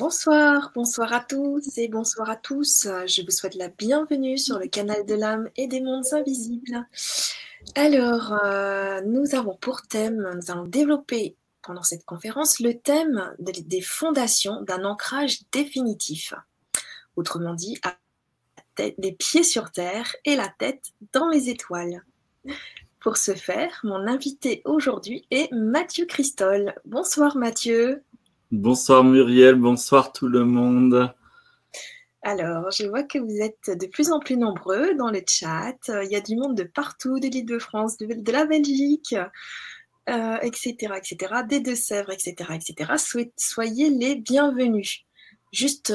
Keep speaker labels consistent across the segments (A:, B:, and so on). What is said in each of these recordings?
A: Bonsoir, bonsoir à tous et bonsoir à tous. Je vous souhaite la bienvenue sur le canal de l'âme et des mondes invisibles. Alors, nous avons pour thème, nous allons développer pendant cette conférence le thème des fondations d'un ancrage définitif. Autrement dit, les pieds sur terre et la tête dans les étoiles. Pour ce faire, mon invité aujourd'hui est Mathieu Christol. Bonsoir Mathieu.
B: Bonsoir Muriel, bonsoir tout le monde.
A: Alors, je vois que vous êtes de plus en plus nombreux dans le chat. Il y a du monde de partout, de l'Île-de-France, de la Belgique, etc., etc., des Deux-Sèvres, etc., etc. Soyez les bienvenus. Juste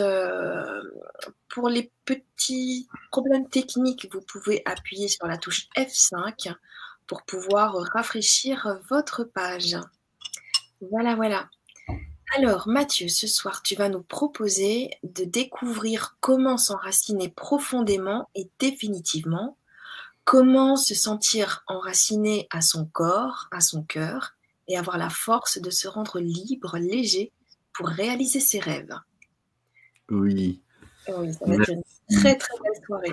A: pour les petits problèmes techniques, vous pouvez appuyer sur la touche F5 pour pouvoir rafraîchir votre page. Voilà, voilà. Alors, Mathieu, ce soir, tu vas nous proposer de découvrir comment s'enraciner profondément et définitivement, comment se sentir enraciné à son corps, à son cœur, et avoir la force de se rendre libre, léger, pour réaliser ses rêves.
B: Oui.
A: Oui, ça va être une très, très belle soirée.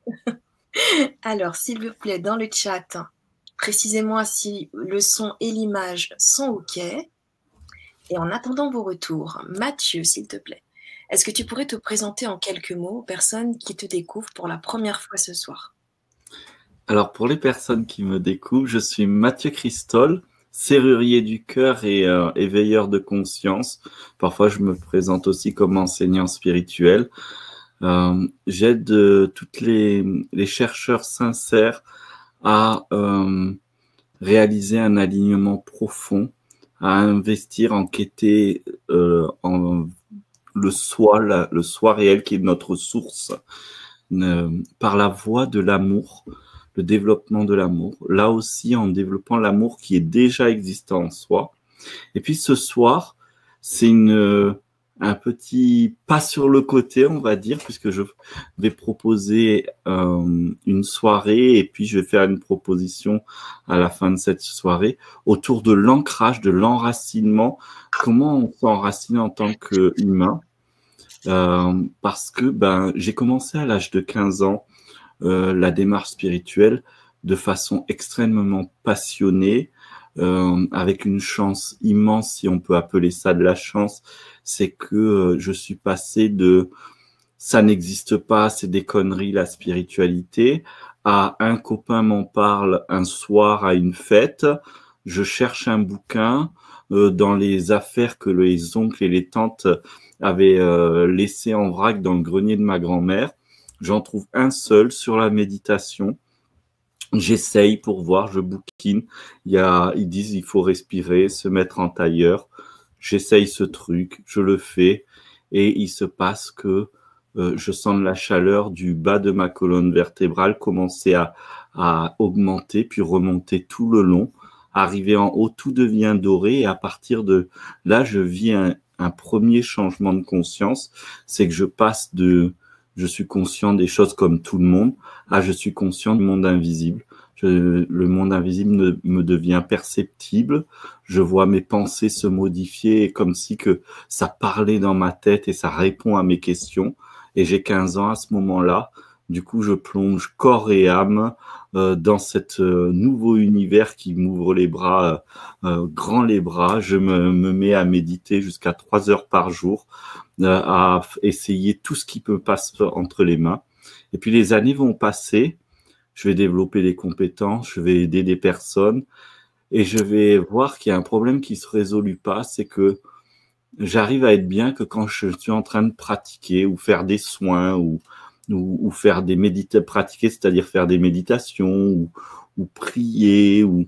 A: Alors, s'il vous plaît, dans le chat, précisez-moi si le son et l'image sont OK. Et en attendant vos retours, Mathieu, s'il te plaît, est-ce que tu pourrais te présenter en quelques mots aux personnes qui te découvrent pour la première fois ce soir?
B: Alors pour les personnes qui me découvrent, je suis Mathieu Christol, serrurier du cœur et éveilleur de conscience. Parfois je me présente aussi comme enseignant spirituel. J'aide toutes les chercheurs sincères à réaliser un alignement profond, à investir, enquêter en le soi réel qui est notre source, par la voie de l'amour, le développement de l'amour, là aussi en développant l'amour qui est déjà existant en soi. Et puis ce soir, c'est un petit pas sur le côté, on va dire, puisque je vais proposer une soirée et puis je vais faire une proposition à la fin de cette soirée autour de l'ancrage, de l'enracinement, comment on s'enracine en tant qu'humain. Parce que j'ai commencé à l'âge de 15 ans la démarche spirituelle de façon extrêmement passionnée, avec une chance immense, si on peut appeler ça de la chance, c'est que je suis passé de ça n'existe pas, c'est des conneries la spiritualité, à un copain m'en parle un soir à une fête, je cherche un bouquin dans les affaires que les oncles et les tantes avaient laissées en vrac dans le grenier de ma grand-mère. J'en trouve un seul sur la méditation. J'essaye pour voir, je bouquine. Ils disent il faut respirer, se mettre en tailleur. J'essaye ce truc, je le fais et il se passe que je sens la chaleur du bas de ma colonne vertébrale commencer à augmenter puis remonter tout le long. Arrivé en haut, tout devient doré et à partir de là, je vis un premier changement de conscience. C'est que je suis conscient des choses comme tout le monde, je suis conscient du monde invisible. Le monde invisible me devient perceptible. Je vois mes pensées se modifier comme si que ça parlait dans ma tête et ça répond à mes questions. Et j'ai 15 ans à ce moment-là. Du coup, je plonge corps et âme dans cet nouveau univers qui m'ouvre les bras, grand les bras. Je me mets à méditer jusqu'à 3 heures par jour, à essayer tout ce qui me passe entre les mains. Et puis les années vont passer, je vais développer des compétences, je vais aider des personnes et je vais voir qu'il y a un problème qui se résolue pas, c'est que j'arrive à être bien que quand je suis en train de pratiquer ou faire des soins ou faire des pratiquer, c'est-à-dire faire des méditations ou prier ou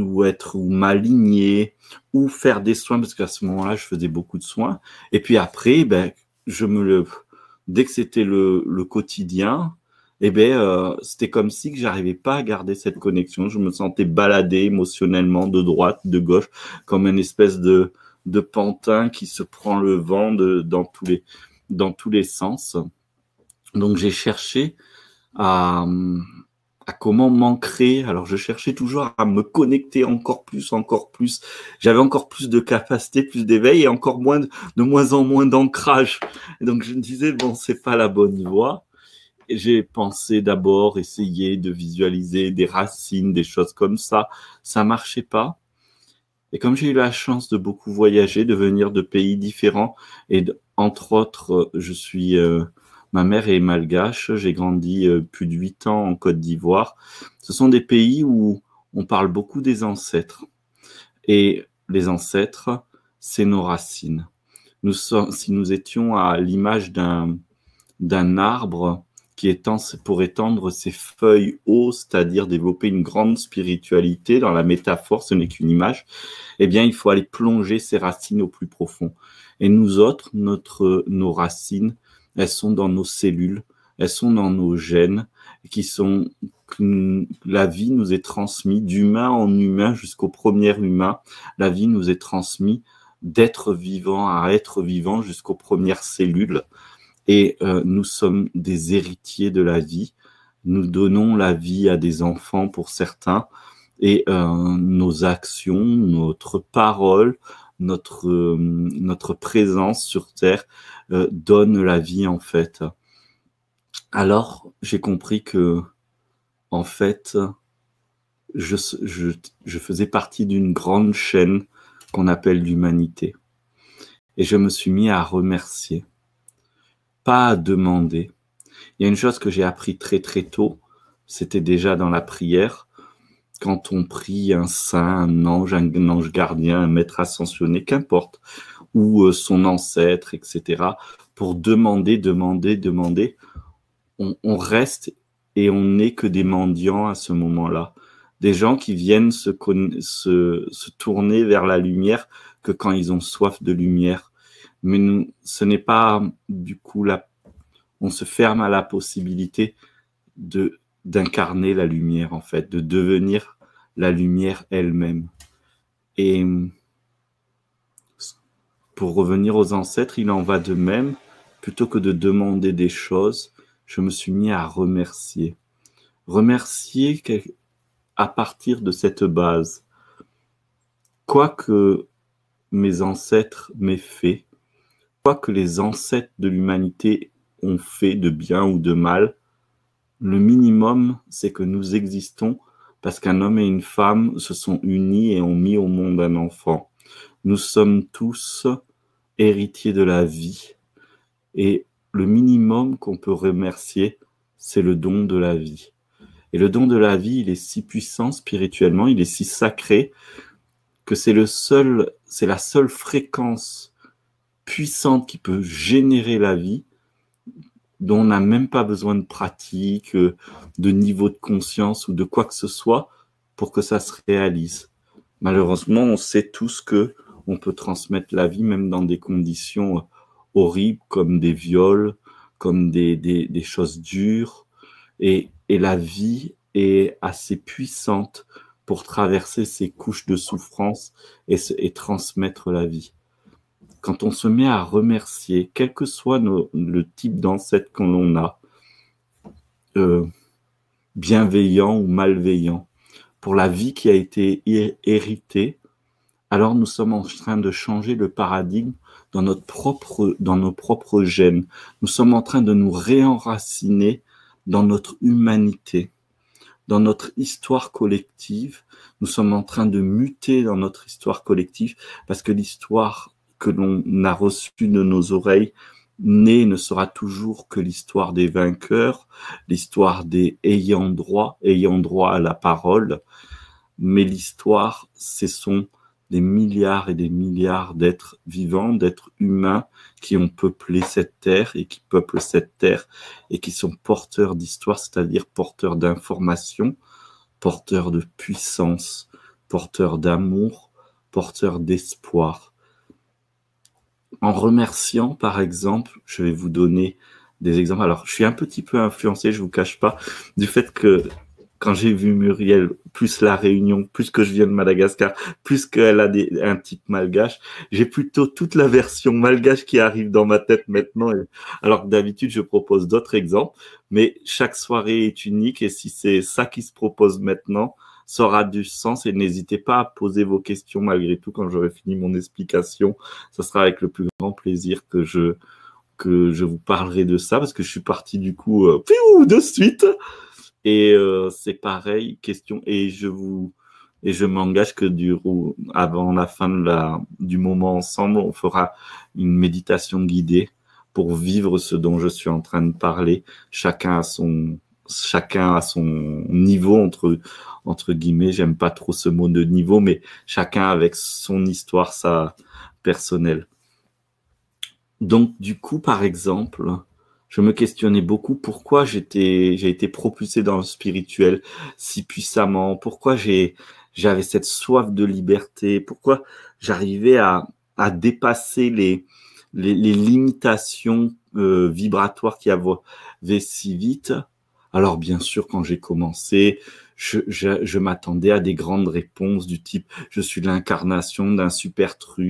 B: m'aligner ou faire des soins, parce qu'à ce moment-là, je faisais beaucoup de soins. Et puis après, dès que c'était le quotidien, c'était comme si que j'arrivais pas à garder cette connexion. Je me sentais baladé émotionnellement de droite, de gauche, comme une espèce de pantin qui se prend le vent dans tous les sens. Donc j'ai cherché à à comment m'ancrer. Alors, je cherchais toujours à me connecter encore plus, encore plus. J'avais encore plus de capacité, plus d'éveil et encore moins, de moins en moins d'ancrage. Et donc, je me disais, bon, c'est pas la bonne voie. Et j'ai pensé d'abord essayer de visualiser des racines, des choses comme ça. Ça marchait pas. Et comme j'ai eu la chance de beaucoup voyager, de venir de pays différents, et entre autres, ma mère est malgache, j'ai grandi plus de 8 ans en Côte d'Ivoire. Ce sont des pays où on parle beaucoup des ancêtres. Et les ancêtres, c'est nos racines. Si nous étions à l'image d'un arbre qui étend pour étendre ses feuilles haut, c'est-à-dire développer une grande spiritualité dans la métaphore, ce n'est qu'une image, eh bien, il faut aller plonger ses racines au plus profond. Et nous autres, nos racines, elles sont dans nos cellules, elles sont dans nos gènes, la vie nous est transmise d'humain en humain jusqu'au premier humain. La vie nous est transmise d'être vivant à être vivant jusqu'aux premières cellules. Et nous sommes des héritiers de la vie. Nous donnons la vie à des enfants pour certains. Et nos actions, notre parole, notre présence sur Terre donne la vie en fait. Alors j'ai compris que en fait je faisais partie d'une grande chaîne qu'on appelle l'humanité. Et je me suis mis à remercier, pas à demander. Il y a une chose que j'ai appris très très tôt, c'était déjà dans la prière. Quand on prie un saint, un ange gardien, un maître ascensionné, qu'importe, ou son ancêtre, etc., pour demander, on reste et on n'est que des mendiants à ce moment-là. Des gens qui viennent se tourner vers la lumière que quand ils ont soif de lumière. Mais ce n'est pas, du coup, on se ferme à la possibilité d'incarner la lumière, en fait, de devenir la lumière elle-même. Et pour revenir aux ancêtres, il en va de même. Plutôt que de demander des choses, je me suis mis à remercier. Remercier à partir de cette base. Quoi que mes ancêtres m'aient fait, quoi que les ancêtres de l'humanité ont fait de bien ou de mal, le minimum, c'est que nous existons parce qu'un homme et une femme se sont unis et ont mis au monde un enfant. Nous sommes tous héritiers de la vie. Et le minimum qu'on peut remercier, c'est le don de la vie. Et le don de la vie, il est si puissant spirituellement, il est si sacré, que c'est la seule fréquence puissante qui peut générer la vie, dont on n'a même pas besoin de pratique, de niveau de conscience ou de quoi que ce soit pour que ça se réalise. Malheureusement, on sait tous que on peut transmettre la vie même dans des conditions horribles comme des viols, comme des choses dures. Et la vie est assez puissante pour traverser ces couches de souffrance et transmettre la vie. Quand on se met à remercier, quel que soit le type d'ancêtre que l'on a, bienveillant ou malveillant, pour la vie qui a été héritée, alors nous sommes en train de changer le paradigme dans nos propres gènes. Nous sommes en train de nous réenraciner dans notre humanité, dans notre histoire collective. Nous sommes en train de muter dans notre histoire collective parce que l'histoire que l'on a reçue de nos oreilles ne sera toujours que l'histoire des vainqueurs, l'histoire des ayant droit à la parole. Mais l'histoire, ce sont des milliards et des milliards d'êtres vivants, d'êtres humains qui ont peuplé cette terre et qui peuplent cette terre et qui sont porteurs d'histoire, c'est-à-dire porteurs d'informations, porteurs de puissance, porteurs d'amour, porteurs d'espoir. En remerciant, par exemple, je vais vous donner des exemples. Alors, je suis un petit peu influencé, je vous cache pas, du fait que quand j'ai vu Muriel, plus la Réunion, plus que je viens de Madagascar, plus qu'elle a un type malgache, j'ai plutôt toute la version malgache qui arrive dans ma tête maintenant. Alors que d'habitude, je propose d'autres exemples, mais chaque soirée est unique et si c'est ça qui se propose maintenant, ça aura du sens et n'hésitez pas à poser vos questions malgré tout quand j'aurai fini mon explication. Ça sera avec le plus grand plaisir que je vous parlerai de ça parce que je suis parti du coup de suite. Et c'est pareil, question, et je m'engage que avant la fin du moment ensemble, on fera une méditation guidée pour vivre ce dont je suis en train de parler, chacun à son niveau entre guillemets, j'aime pas trop ce mot de niveau, mais chacun avec son histoire, sa personnelle. Donc, du coup, par exemple, je me questionnais beaucoup pourquoi j'ai été propulsé dans le spirituel si puissamment, pourquoi j'avais cette soif de liberté, pourquoi j'arrivais à dépasser les limitations vibratoires qu'il y avait si vite. Alors, bien sûr, quand j'ai commencé, je m'attendais à des grandes réponses du type « je suis l'incarnation d'un super truc »,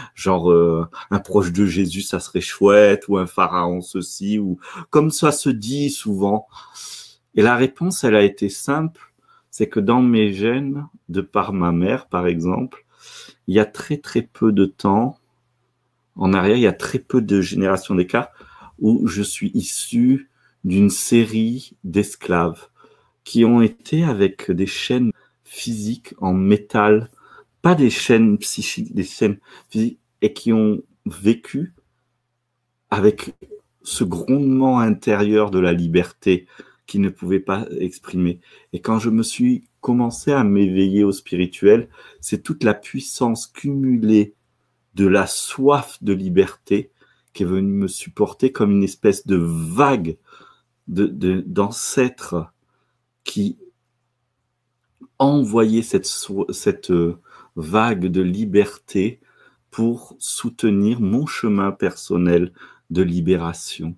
B: un proche de Jésus, ça serait chouette, ou un pharaon, ceci, ou comme ça se dit souvent. Et la réponse, elle a été simple, c'est que dans mes gènes, de par ma mère, par exemple, il y a très très peu de temps, en arrière, il y a très peu de générations d'écart, où je suis issu d'une série d'esclaves qui ont été avec des chaînes physiques en métal, pas des chaînes psychiques, des chaînes physiques, et qui ont vécu avec ce grondement intérieur de la liberté qu'ils ne pouvaient pas exprimer. Et quand je me suis commencé à m'éveiller au spirituel, c'est toute la puissance cumulée de la soif de liberté qui est venue me supporter comme une espèce de vague d'ancêtres qui envoyaient cette vague de liberté pour soutenir mon chemin personnel de libération.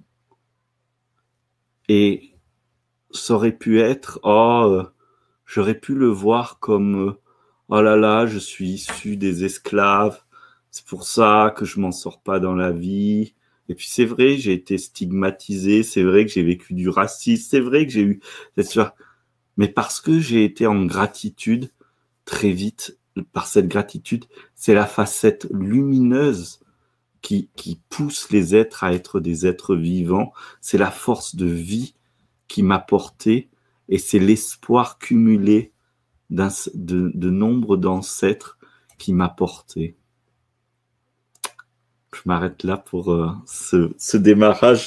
B: Et ça aurait pu être, j'aurais pu le voir comme, oh là là, je suis issu des esclaves, c'est pour ça que je m'en sors pas dans la vie. Et puis c'est vrai, j'ai été stigmatisé, c'est vrai que j'ai vécu du racisme, c'est vrai que j'ai eu cette chose. Mais parce que j'ai été en gratitude, très vite, par cette gratitude, c'est la facette lumineuse qui pousse les êtres à être des êtres vivants. C'est la force de vie qui m'a porté et c'est l'espoir cumulé de nombre d'ancêtres qui m'a porté. Je m'arrête là pour ce démarrage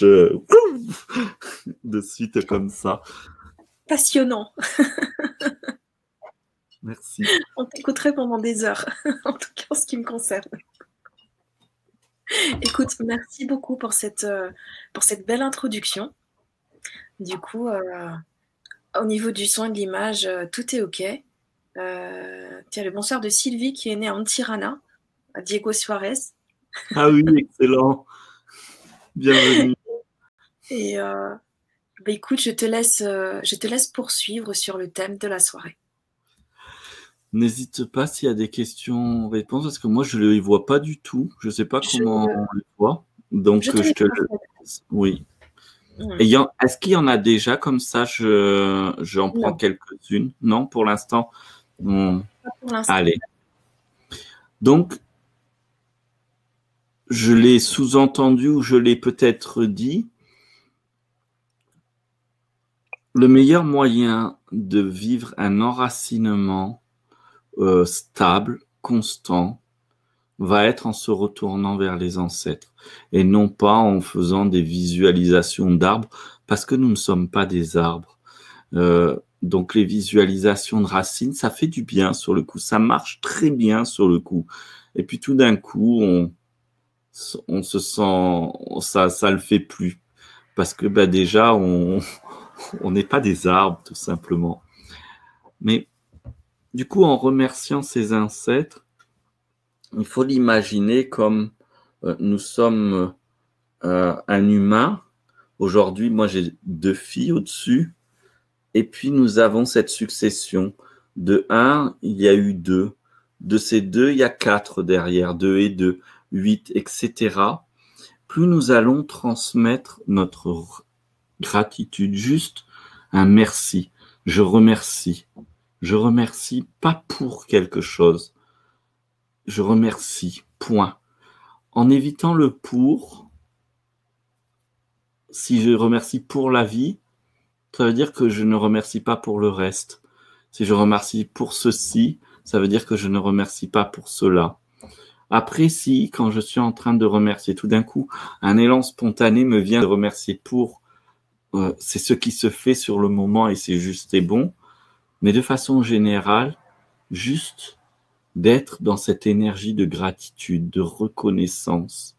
B: de suite comme ça.
A: Passionnant.
B: Merci.
A: On t'écouterait pendant des heures, en tout cas en ce qui me concerne. Écoute, merci beaucoup pour cette belle introduction. Du coup, au niveau du son et de l'image, tout est OK. Tiens, le bonsoir de Sylvie qui est née en Tirana, à Diego Suarez.
B: Ah oui, excellent. Bienvenue.
A: Et écoute, je te laisse poursuivre sur le thème de la soirée.
B: N'hésite pas s'il y a des questions-réponses, parce que moi, je ne les vois pas du tout. Je ne sais pas comment on les voit. Donc, je te le laisse. Oui. Est-ce qu'il y en a déjà comme ça? J'en prends quelques-unes. Non, pour l'instant. Pas pour l'instant. Allez. Donc, je l'ai sous-entendu ou je l'ai peut-être dit. Le meilleur moyen de vivre un enracinement stable, constant, va être en se retournant vers les ancêtres et non pas en faisant des visualisations d'arbres parce que nous ne sommes pas des arbres. Donc les visualisations de racines, ça fait du bien sur le coup, ça marche très bien sur le coup. Et puis tout d'un coup, on se sent, ça le fait plus parce que déjà on n'est pas des arbres tout simplement. Mais du coup, en remerciant ces ancêtres, il faut l'imaginer comme nous sommes un humain. Aujourd'hui, moi, j'ai 2 filles au-dessus Et puis, nous avons cette succession. De 1, il y a eu 2. De ces 2, il y a 4 derrière. 2 et 2, 8, etc. Plus nous allons transmettre notre gratitude, juste un merci. Je remercie. Je remercie pas pour quelque chose. Je remercie, point. En évitant le pour, si je remercie pour la vie, ça veut dire que je ne remercie pas pour le reste. Si je remercie pour ceci, ça veut dire que je ne remercie pas pour cela. Après, si, quand je suis en train de remercier, tout d'un coup, un élan spontané me vient de remercier pour, c'est ce qui se fait sur le moment et c'est juste et bon, mais de façon générale, juste d'être dans cette énergie de gratitude, de reconnaissance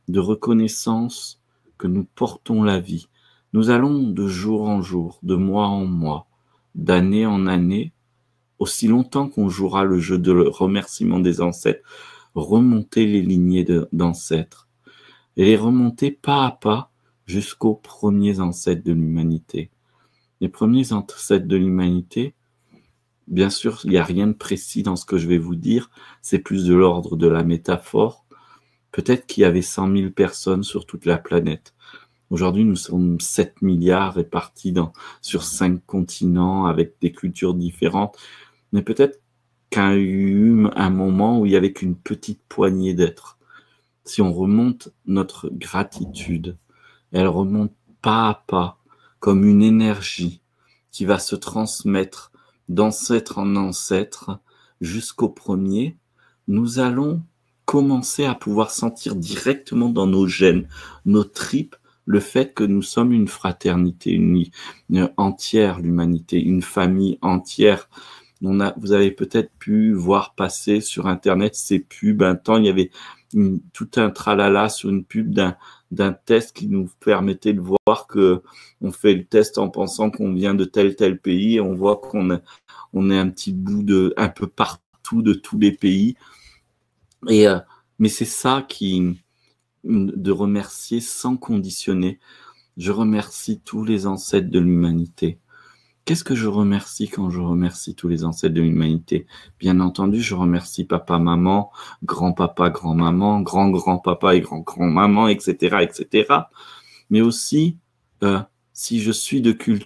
B: que nous portons la vie. Nous allons de jour en jour, de mois en mois, d'année en année, aussi longtemps qu'on jouera le jeu de remerciement des ancêtres, remonter les lignées d'ancêtres et les remonter pas à pas jusqu'aux premiers ancêtres de l'humanité. Les premiers ancêtres de l'humanité, bien sûr, il n'y a rien de précis dans ce que je vais vous dire, c'est plus de l'ordre de la métaphore. Peut-être qu'il y avait 100 000 personnes sur toute la planète. Aujourd'hui, nous sommes 7 milliards répartis sur 5 continents avec des cultures différentes. Mais peut-être qu'il y a eu un moment où il y avait qu'une petite poignée d'êtres. Si on remonte notre gratitude, elle remonte pas à pas, comme une énergie qui va se transmettre d'ancêtre en ancêtre jusqu'au premier, nous allons commencer à pouvoir sentir directement dans nos gènes, nos tripes, le fait que nous sommes une fraternité unie, entière, l'humanité, une famille entière. Vous avez peut-être pu voir passer sur Internet ces pubs. Un temps, il y avait tout un tralala sur une pub d'un test qui nous permettait de voir que on fait le test en pensant qu'on vient de tel pays et on voit qu'on est un petit bout un peu partout de tous les pays. Mais c'est ça de remercier sans conditionner. Je remercie tous les ancêtres de l'humanité. Qu'est-ce que je remercie quand je remercie tous les ancêtres de l'humanité? Bien entendu, je remercie papa, maman, grand-papa, grand-maman, grand-grand-papa et grand-grand-maman, etc., etc. Mais aussi, si je suis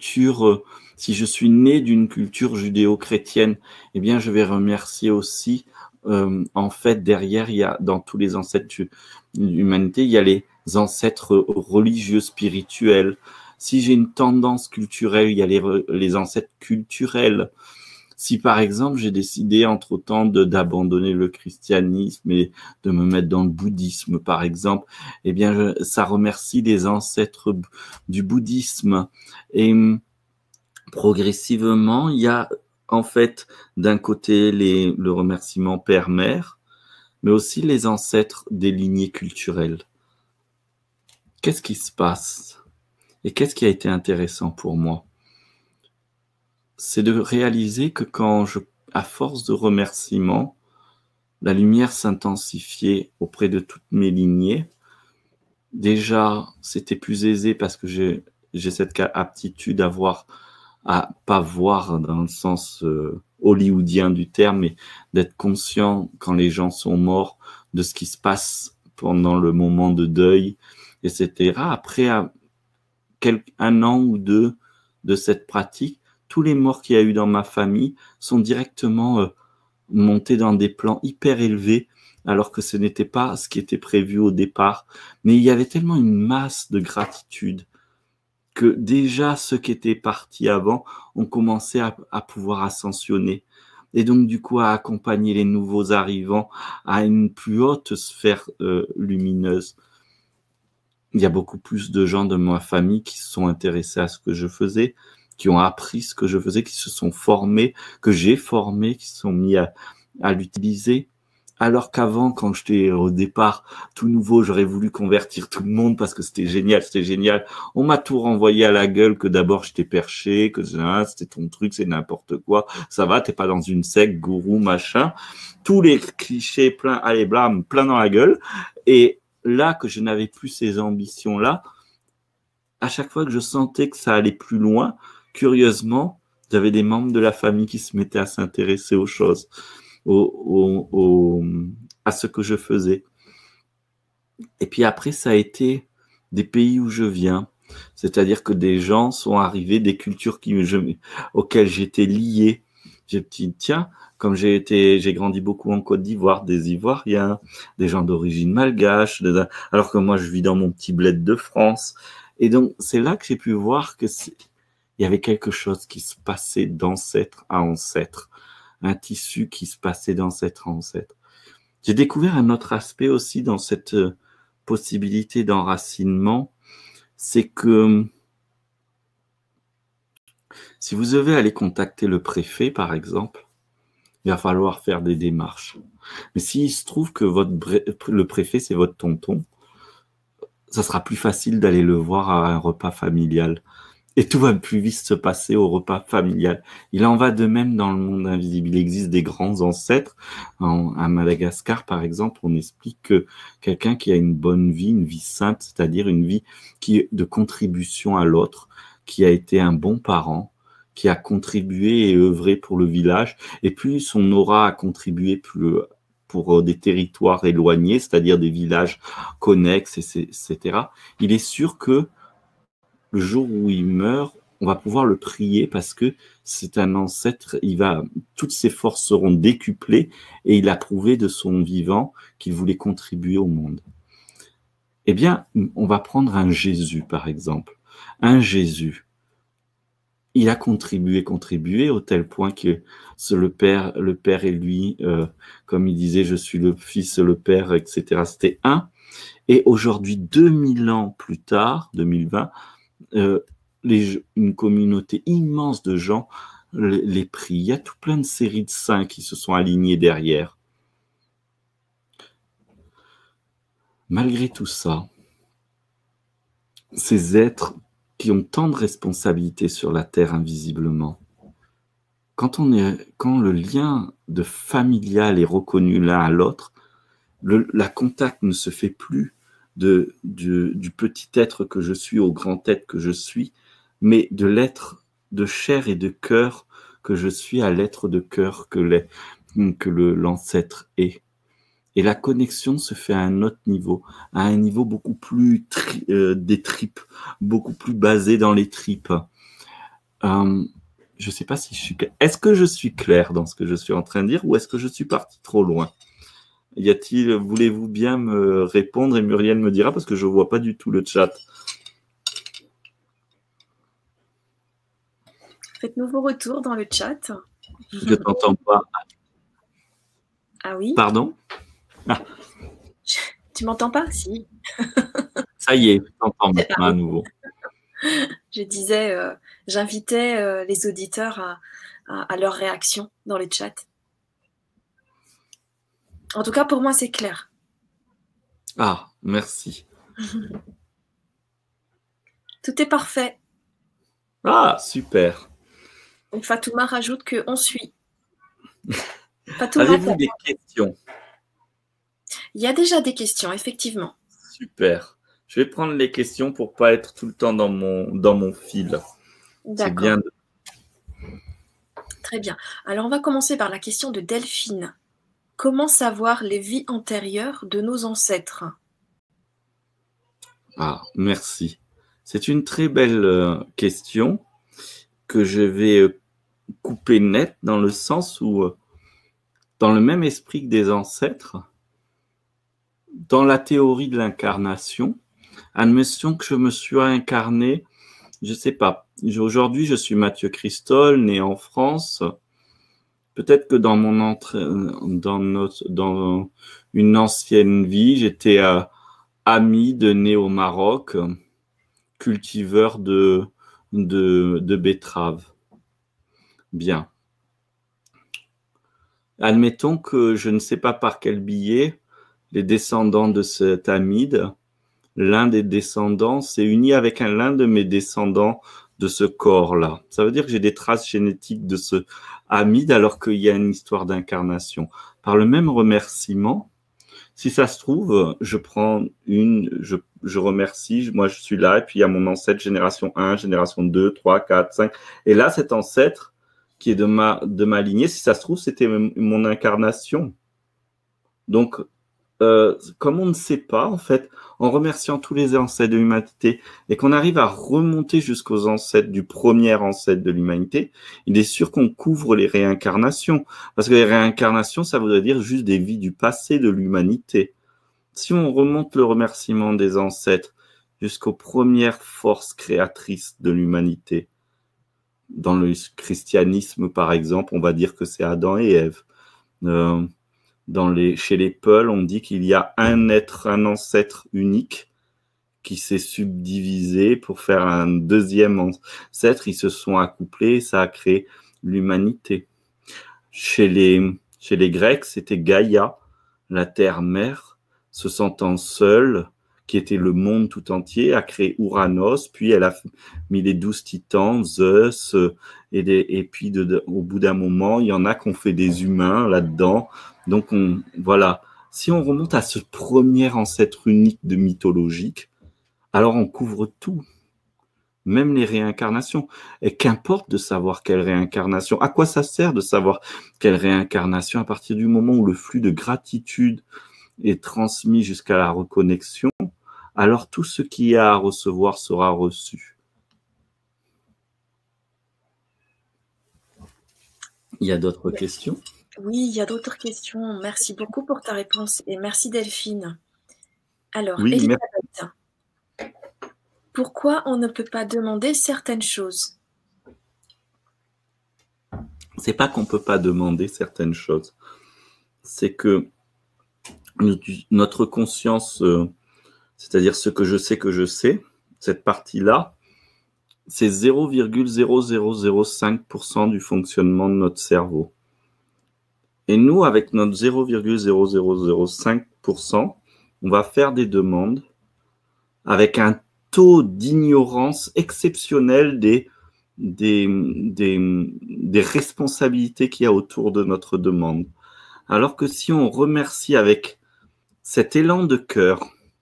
B: si je suis né d'une culture judéo-chrétienne, eh bien, je vais remercier aussi. En fait, derrière, il y a dans tous les ancêtres de l'humanité, il y a les ancêtres religieux, spirituels. Si j'ai une tendance culturelle, il y a les ancêtres culturels. Si par exemple j'ai décidé entre-temps d'abandonner le christianisme et de me mettre dans le bouddhisme par exemple, eh bien ça remercie les ancêtres du bouddhisme. Et progressivement, il y a en fait d'un côté le remerciement père-mère, mais aussi les ancêtres des lignées culturelles. Qu'est-ce qui se passe ? Et qu'est-ce qui a été intéressant pour moi? C'est de réaliser que à force de remerciements, la lumière s'intensifiait auprès de toutes mes lignées. Déjà, c'était plus aisé parce que j'ai cette aptitude à pas voir dans le sens hollywoodien du terme, mais d'être conscient quand les gens sont morts de ce qui se passe pendant le moment de deuil, etc. Après, un an ou deux de cette pratique, tous les morts qu'il y a eu dans ma famille sont directement montés dans des plans hyper élevés, alors que ce n'était pas ce qui était prévu au départ. Mais il y avait tellement une masse de gratitude que déjà ceux qui étaient partis avant ont commencé à pouvoir ascensionner. Et donc, du coup, à accompagner les nouveaux arrivants à une plus haute sphère lumineuse. Il y a beaucoup plus de gens de ma famille qui se sont intéressés à ce que je faisais, qui ont appris ce que je faisais, qui se sont formés, que j'ai formés, qui se sont mis à l'utiliser. Alors qu'avant, quand j'étais au départ tout nouveau, j'aurais voulu convertir tout le monde parce que c'était génial, c'était génial. On m'a tout renvoyé à la gueule, que d'abord j'étais perché, que c'était ton truc, c'est n'importe quoi. Ça va, t'es pas dans une secte, gourou, machin. Tous les clichés plein, allez, blam, plein dans la gueule. Et là que je n'avais plus ces ambitions-là, à chaque fois que je sentais que ça allait plus loin, curieusement, j'avais des membres de la famille qui se mettaient à s'intéresser aux choses, à ce que je faisais. Et puis après, ça a été des pays où je viens. C'est-à-dire que des gens sont arrivés, des cultures auxquelles j'étais lié. J'ai dit, tiens, comme j'ai grandi beaucoup en Côte d'Ivoire, des Ivoiriens, des gens d'origine malgache, alors que moi je vis dans mon petit bled de France. Et donc c'est là que j'ai pu voir que il y avait quelque chose qui se passait d'ancêtre à ancêtre, un tissu qui se passait d'ancêtre à ancêtre. J'ai découvert un autre aspect aussi dans cette possibilité d'enracinement, c'est que si vous devez aller contacter le préfet, par exemple, il va falloir faire des démarches. Mais s'il se trouve que le préfet, c'est votre tonton, ça sera plus facile d'aller le voir à un repas familial. Et tout va plus vite se passer au repas familial. Il en va de même dans le monde invisible. Il existe des grands ancêtres. À Madagascar, par exemple, on explique que quelqu'un qui a une bonne vie, une vie sainte, c'est-à-dire une vie qui est de contribution à l'autre, qui a été un bon parent, qui a contribué et œuvré pour le village, et puis son aura a contribué pour des territoires éloignés, c'est-à-dire des villages connexes, etc. Il est sûr que le jour où il meurt, on va pouvoir le prier parce que c'est un ancêtre, toutes ses forces seront décuplées et il a prouvé de son vivant qu'il voulait contribuer au monde. Eh bien, on va prendre un Jésus, par exemple. Un Jésus, il a contribué au tel point que le Père et lui, comme il disait, je suis le Fils, le Père, etc. C'était un. Et aujourd'hui, 2000 ans plus tard, 2020, une communauté immense de gens les prient. Il y a tout plein de séries de saints qui se sont alignés derrière. Malgré tout ça, ces êtres qui ont tant de responsabilités sur la terre invisiblement, quand le lien de familial est reconnu l'un à l'autre, la contact ne se fait plus du petit être que je suis au grand être que je suis, mais de l'être de chair et de cœur que je suis à l'être de cœur que l'ancêtre est. Et la connexion se fait à un autre niveau, à un niveau beaucoup plus des tripes, beaucoup plus basé dans les tripes. Je ne sais pas si je suis clair. Est-ce que je suis clair dans ce que je suis en train de dire ou est-ce que je suis parti trop loin? Voulez-vous bien me répondre et Muriel me dira parce que je ne vois pas du tout le chat.
A: Faites-nous vos retours dans le chat.
B: Je ne t'entends pas.
A: Ah oui?
B: Pardon?
A: Tu m'entends pas? Si.
B: Ça y est, je t'entends maintenant à nouveau.
A: Je disais, j'invitais les auditeurs à leur réaction dans le chat. En tout cas, pour moi, c'est clair.
B: Ah, merci.
A: Tout est parfait.
B: Ah, super.
A: Et Fatouma rajoute qu'on suit.
B: Avez-vous des questions?
A: Il y a déjà des questions, effectivement.
B: Super. Je vais prendre les questions pour ne pas être tout le temps dans mon fil.
A: D'accord.
B: Bien
A: Très bien. Alors, on va commencer par la question de Delphine. Comment savoir les vies antérieures de nos ancêtres?
B: Ah, merci. C'est une très belle question que je vais couper net dans le sens où, dans le même esprit que des ancêtres, dans la théorie de l'incarnation, admettons que je me suis incarné, je ne sais pas, aujourd'hui je suis Mathieu Cristol, né en France. Peut-être que dans une ancienne vie, j'étais Hamid, né au Maroc, cultiveur de betteraves. Bien. Admettons que je ne sais pas par quel biais les descendants de cet Hamid, l'un des descendants s'est uni avec l'un de mes descendants de ce corps-là. Ça veut dire que j'ai des traces génétiques de ce Hamid alors qu'il y a une histoire d'incarnation. Par le même remerciement, Si ça se trouve, je prends je remercie, moi je suis là, et puis il y a mon ancêtre génération 1, génération 2, 3, 4, 5. Et là, cet ancêtre qui est de ma lignée, si ça se trouve, c'était mon incarnation. Donc, comme on ne sait pas, en fait, en remerciant tous les ancêtres de l'humanité et qu'on arrive à remonter jusqu'aux ancêtres du premier ancêtre de l'humanité, il est sûr qu'on couvre les réincarnations. Parce que les réincarnations, ça voudrait dire juste des vies du passé de l'humanité. Si on remonte le remerciement des ancêtres jusqu'aux premières forces créatrices de l'humanité, dans le christianisme, par exemple, on va dire que c'est Adam et Ève. Chez les Peuls, on dit qu'il y a un être, un ancêtre unique qui s'est subdivisé pour faire un deuxième ancêtre. Ils se sont accouplés et ça a créé l'humanité. Chez les Grecs, c'était Gaïa, la terre-mère, se sentant seule, qui était le monde tout entier, a créé Ouranos, puis elle a mis les 12 titans, Zeus, et puis au bout d'un moment, il y en a qui ont fait des humains là-dedans. Donc, voilà. Si on remonte à ce premier ancêtre unique de mythologique, alors on couvre tout, même les réincarnations. Et qu'importe de savoir quelle réincarnation, à quoi ça sert de savoir quelle réincarnation à partir du moment où le flux de gratitude est transmis jusqu'à la reconnexion, alors tout ce qu'il y a à recevoir sera reçu. Il y a d'autres questions?
A: Oui, il y a d'autres questions. Merci beaucoup pour ta réponse et merci Delphine. Alors,
B: oui,
A: Elisabeth, pourquoi on ne peut pas demander certaines choses?
B: C'est pas qu'on peut pas demander certaines choses. C'est que notre conscience, c'est-à-dire ce que je sais, cette partie-là, c'est 0,0005% du fonctionnement de notre cerveau. Et nous, avec notre 0,0005%, on va faire des demandes avec un taux d'ignorance exceptionnel des responsabilités qu'il y a autour de notre demande. Alors que si on remercie avec cet élan de cœur,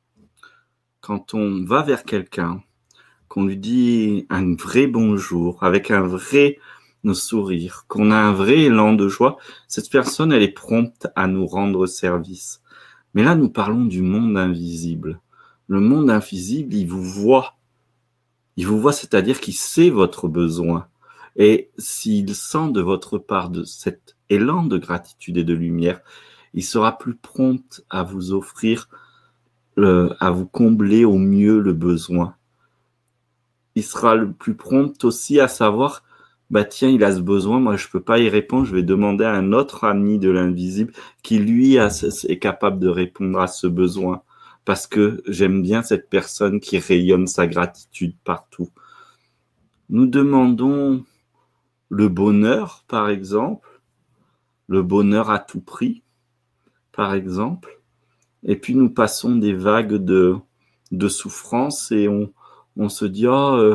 B: quand on va vers quelqu'un, qu'on lui dit un vrai bonjour, avec un vrai sourire, qu'on a un vrai élan de joie, cette personne, elle est prompte à nous rendre service. Mais là, nous parlons du monde invisible. Le monde invisible, il vous voit. Il vous voit, c'est-à-dire qu'il sait votre besoin. Et s'il sent de votre part de cet élan de gratitude et de lumière, il sera plus prompt à vous offrir, à vous combler au mieux le besoin. Il sera le plus prompt aussi à savoir, bah tiens, il a ce besoin, moi je peux pas y répondre, je vais demander à un autre ami de l'invisible qui lui est capable de répondre à ce besoin. Parce que j'aime bien cette personne qui rayonne sa gratitude partout. Nous demandons le bonheur, par exemple, le bonheur à tout prix, par exemple, et puis nous passons des vagues de souffrance et on se dit, oh,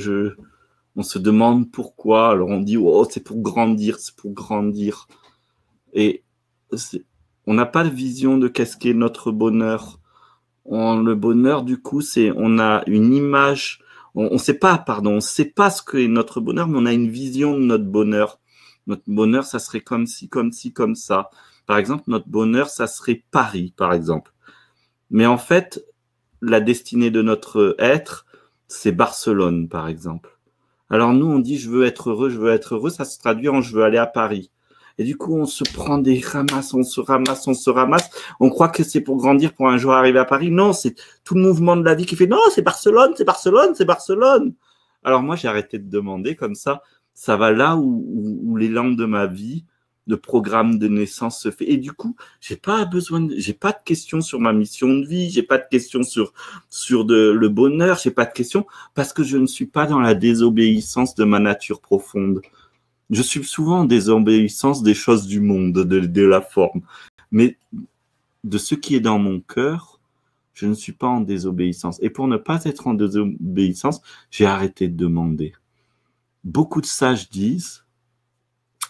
B: on se demande pourquoi, alors on dit, oh, c'est pour grandir, c'est pour grandir. Et on n'a pas de vision de qu'est-ce qu'est notre bonheur. Le bonheur, du coup, on a une image, on sait pas ce qu'est notre bonheur, mais on a une vision de notre bonheur. Notre bonheur, ça serait comme ci, comme ci, comme ça. Par exemple, notre bonheur, ça serait Paris, par exemple. Mais en fait, la destinée de notre être, c'est Barcelone, par exemple. Alors nous, on dit, je veux être heureux, ça se traduit en je veux aller à Paris. Et du coup, on se prend des ramasses, on se ramasse. On croit que c'est pour grandir, pour un jour arriver à Paris. Non, c'est tout le mouvement de la vie qui fait, non, c'est Barcelone, c'est Barcelone, c'est Barcelone. Alors moi, j'ai arrêté de demander comme ça. Ça va là où l'élan de ma vie, le programme de naissance se fait. Et du coup, j'ai pas de questions sur ma mission de vie, j'ai pas de questions sur le bonheur, j'ai pas de questions parce que je ne suis pas dans la désobéissance de ma nature profonde. Je suis souvent en désobéissance des choses du monde, de la forme. Mais de ce qui est dans mon cœur, je ne suis pas en désobéissance. Et pour ne pas être en désobéissance, j'ai arrêté de demander. Beaucoup de sages disent,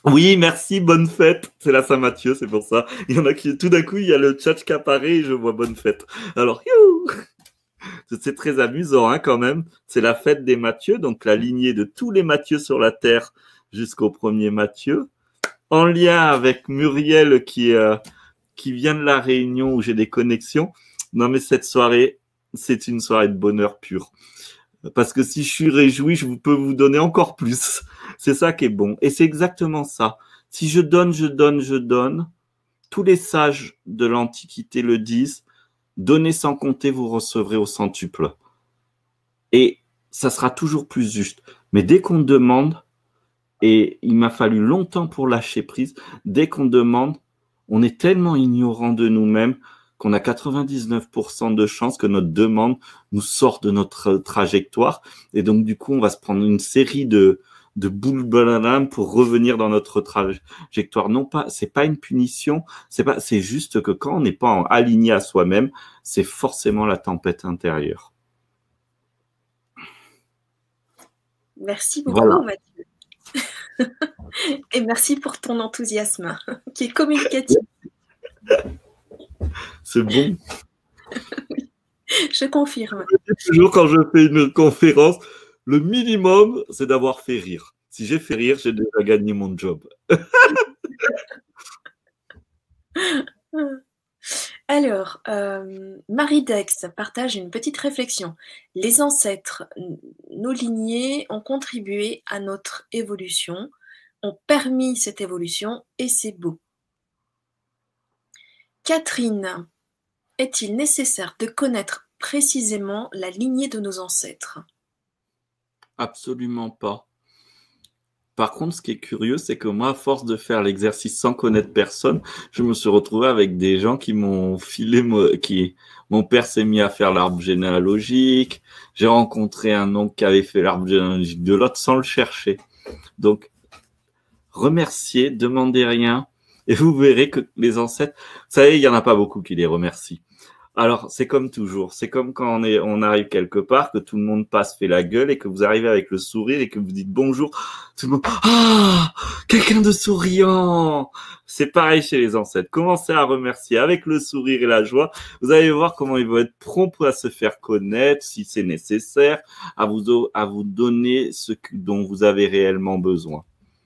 B: Oui, merci, bonne fête. C'est la Saint-Mathieu, c'est pour ça. Il y en a qui, tout d'un coup, il y a le chat qui apparaît et je vois bonne fête. Alors, youhou, c'est très amusant hein, quand même. C'est la fête des Mathieu, donc la lignée de tous les Mathieu sur la terre jusqu'au premier Mathieu. En lien avec Muriel qui vient de la Réunion où j'ai des connexions. Non, mais cette soirée, c'est une soirée de bonheur pur. Parce que si je suis réjoui, je peux vous donner encore plus. C'est ça qui est bon. Et c'est exactement ça. Si je donne, je donne, je donne, tous les sages de l'Antiquité le disent, donnez sans compter, vous recevrez au centuple. Et ça sera toujours plus juste. Mais dès qu'on demande, et il m'a fallu longtemps pour lâcher prise, dès qu'on demande, on est tellement ignorant de nous-mêmes qu'on a 99% de chances que notre demande nous sorte de notre trajectoire. Et donc, du coup, on va se prendre une série de boules baladam pour revenir dans notre trajectoire. Non pas, c'est pas une punition, c'est juste que quand on n'est pas aligné à soi-même, c'est forcément la tempête intérieure.
A: Merci beaucoup,
B: Voilà.
A: Mathieu. Et merci pour ton enthousiasme qui est communicatif.
B: C'est bon.
A: Oui, je confirme.
B: Je dis toujours quand je fais une conférence, le minimum, c'est d'avoir fait rire. Si j'ai fait rire, j'ai déjà gagné mon job.
A: Alors, Marie Dex partage une petite réflexion. Les ancêtres, nos lignées, ont contribué à notre évolution, ont permis cette évolution et c'est beau. Catherine, est-il nécessaire de connaître précisément la lignée de nos ancêtres?
B: Absolument pas. Par contre, ce qui est curieux, c'est que moi, à force de faire l'exercice sans connaître personne, je me suis retrouvé avec des gens qui m'ont filé, mon père s'est mis à faire l'arbre généalogique, j'ai rencontré un oncle qui avait fait l'arbre généalogique de l'autre sans le chercher. Donc, remerciez, demandez rien, et vous verrez que les ancêtres, vous savez, il y en a pas beaucoup qui les remercient. Alors, c'est comme toujours. C'est comme quand on arrive quelque part, que tout le monde passe, fait la gueule et que vous arrivez avec le sourire et que vous dites bonjour. Tout le monde, ah, quelqu'un de souriant. C'est pareil chez les ancêtres. Commencez à remercier avec le sourire et la joie. Vous allez voir comment ils vont être prompts à se faire connaître, si c'est nécessaire, à vous donner ce dont vous avez réellement besoin.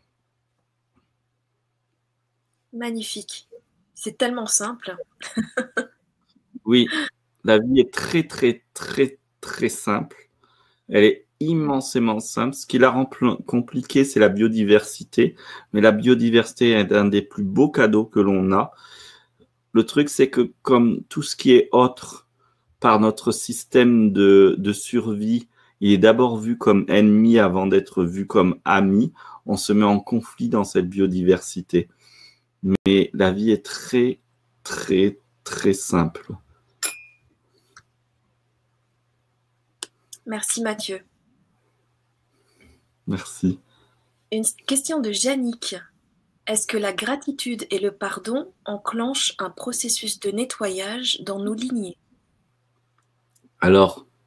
A: Magnifique. C'est tellement simple.
B: Oui, la vie est très, très, très, très simple. Elle est immensément simple. Ce qui la rend compliquée, c'est la biodiversité. Mais la biodiversité est un des plus beaux cadeaux que l'on a. Le truc, c'est que comme tout ce qui est autre par notre système de survie, il est d'abord vu comme ennemi avant d'être vu comme ami. On se met en conflit dans cette biodiversité. Mais la vie est très, très, très simple.
A: Merci Mathieu.
B: Merci.
A: Une question de Yannick. Est-ce que la gratitude et le pardon enclenchent un processus de nettoyage dans nos lignées?
B: Alors,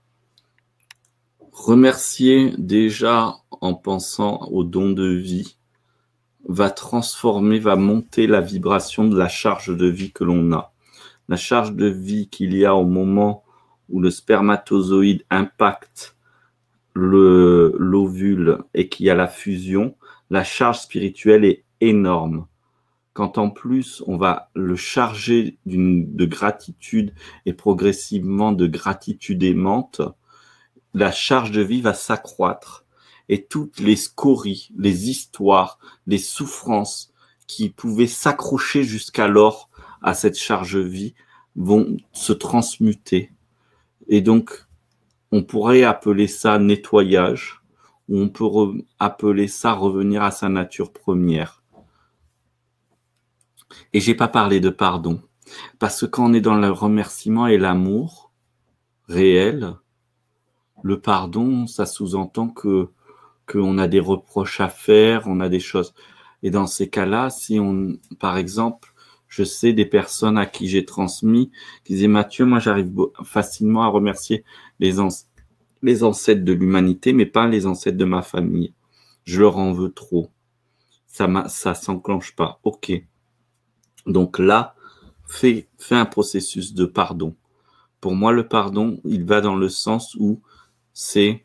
B: remercier déjà en pensant au don de vie va transformer, va monter la vibration de la charge de vie que l'on a. La charge de vie qu'il y a au moment où le spermatozoïde impacte l'ovule et qu'il y a la fusion, la charge spirituelle est énorme. Quand en plus on va le charger de gratitude et progressivement de gratitude aimante, la charge de vie va s'accroître et toutes les scories, les histoires, les souffrances qui pouvaient s'accrocher jusqu'alors à cette charge de vie vont se transmuter. Et donc, on pourrait appeler ça nettoyage, ou on peut appeler ça revenir à sa nature première. Et j'ai pas parlé de pardon, parce que quand on est dans le remerciement et l'amour réel, le pardon, ça sous-entend qu'on a des reproches à faire, on a des choses. Et dans ces cas-là, si on, par exemple, je sais des personnes à qui j'ai transmis, qui disaient Mathieu, moi j'arrive facilement à remercier les ancêtres de l'humanité, mais pas les ancêtres de ma famille. Je leur en veux trop. ça s'enclenche pas. Ok. Donc là, fais un processus de pardon. Pour moi, le pardon, il va dans le sens où c'est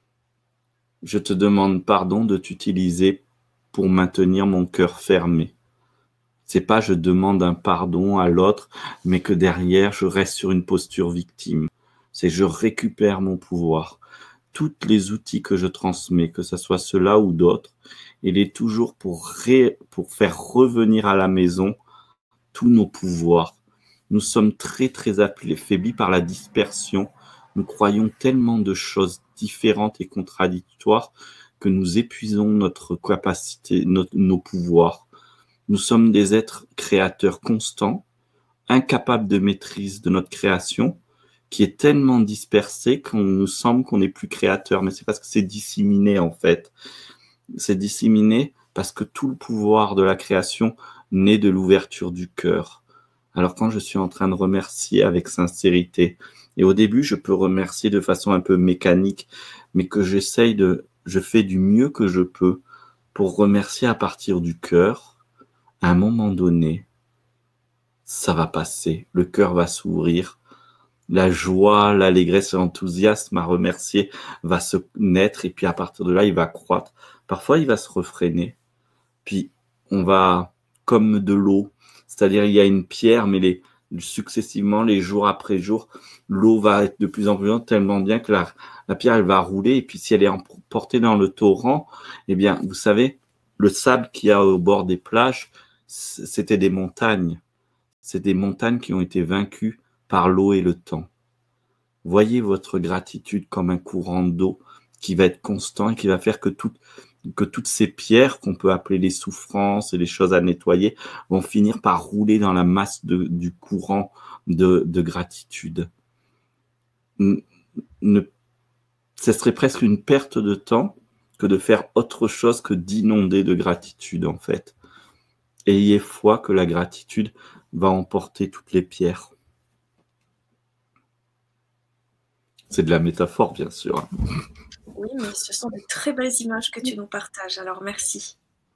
B: je te demande pardon de t'utiliser pour maintenir mon cœur fermé. C'est pas je demande un pardon à l'autre, mais que derrière, je reste sur une posture victime. C'est je récupère mon pouvoir. Tous les outils que je transmets, que ce soit ceux-là ou d'autres, il est toujours pour faire revenir à la maison tous nos pouvoirs. Nous sommes très, très affaiblis par la dispersion. Nous croyons tellement de choses différentes et contradictoires que nous épuisons notre capacité, nos pouvoirs. Nous sommes des êtres créateurs constants, incapables de maîtrise de notre création, qui est tellement dispersée qu'on nous semble qu'on n'est plus créateur. Mais c'est parce que c'est disséminé, en fait. C'est disséminé parce que tout le pouvoir de la création naît de l'ouverture du cœur. Alors quand je suis en train de remercier avec sincérité, et au début je peux remercier de façon un peu mécanique, mais que je fais du mieux que je peux pour remercier à partir du cœur, à un moment donné, ça va passer, le cœur va s'ouvrir, la joie, l'allégresse et l'enthousiasme à remercier va se naître, et puis à partir de là, il va croître. Parfois, il va se refréner, puis on va, comme de l'eau, c'est-à-dire il y a une pierre, mais successivement, les jours après jour, l'eau va être de plus en plus lente, tellement bien que la pierre, elle va rouler, et puis si elle est emportée dans le torrent, eh bien, vous savez, le sable qu'il y a au bord des plages, c'était des montagnes. C'est des montagnes qui ont été vaincues par l'eau et le temps. Voyez votre gratitude comme un courant d'eau qui va être constant et qui va faire que toutes ces pierres qu'on peut appeler les souffrances et les choses à nettoyer vont finir par rouler dans la masse du courant de gratitude. Ce serait presque une perte de temps que de faire autre chose que d'inonder de gratitude, en fait. Ayez foi que la gratitude va emporter toutes les pierres. C'est de la métaphore, bien sûr.
A: Oui, mais ce sont de très belles images que tu nous partages, alors merci.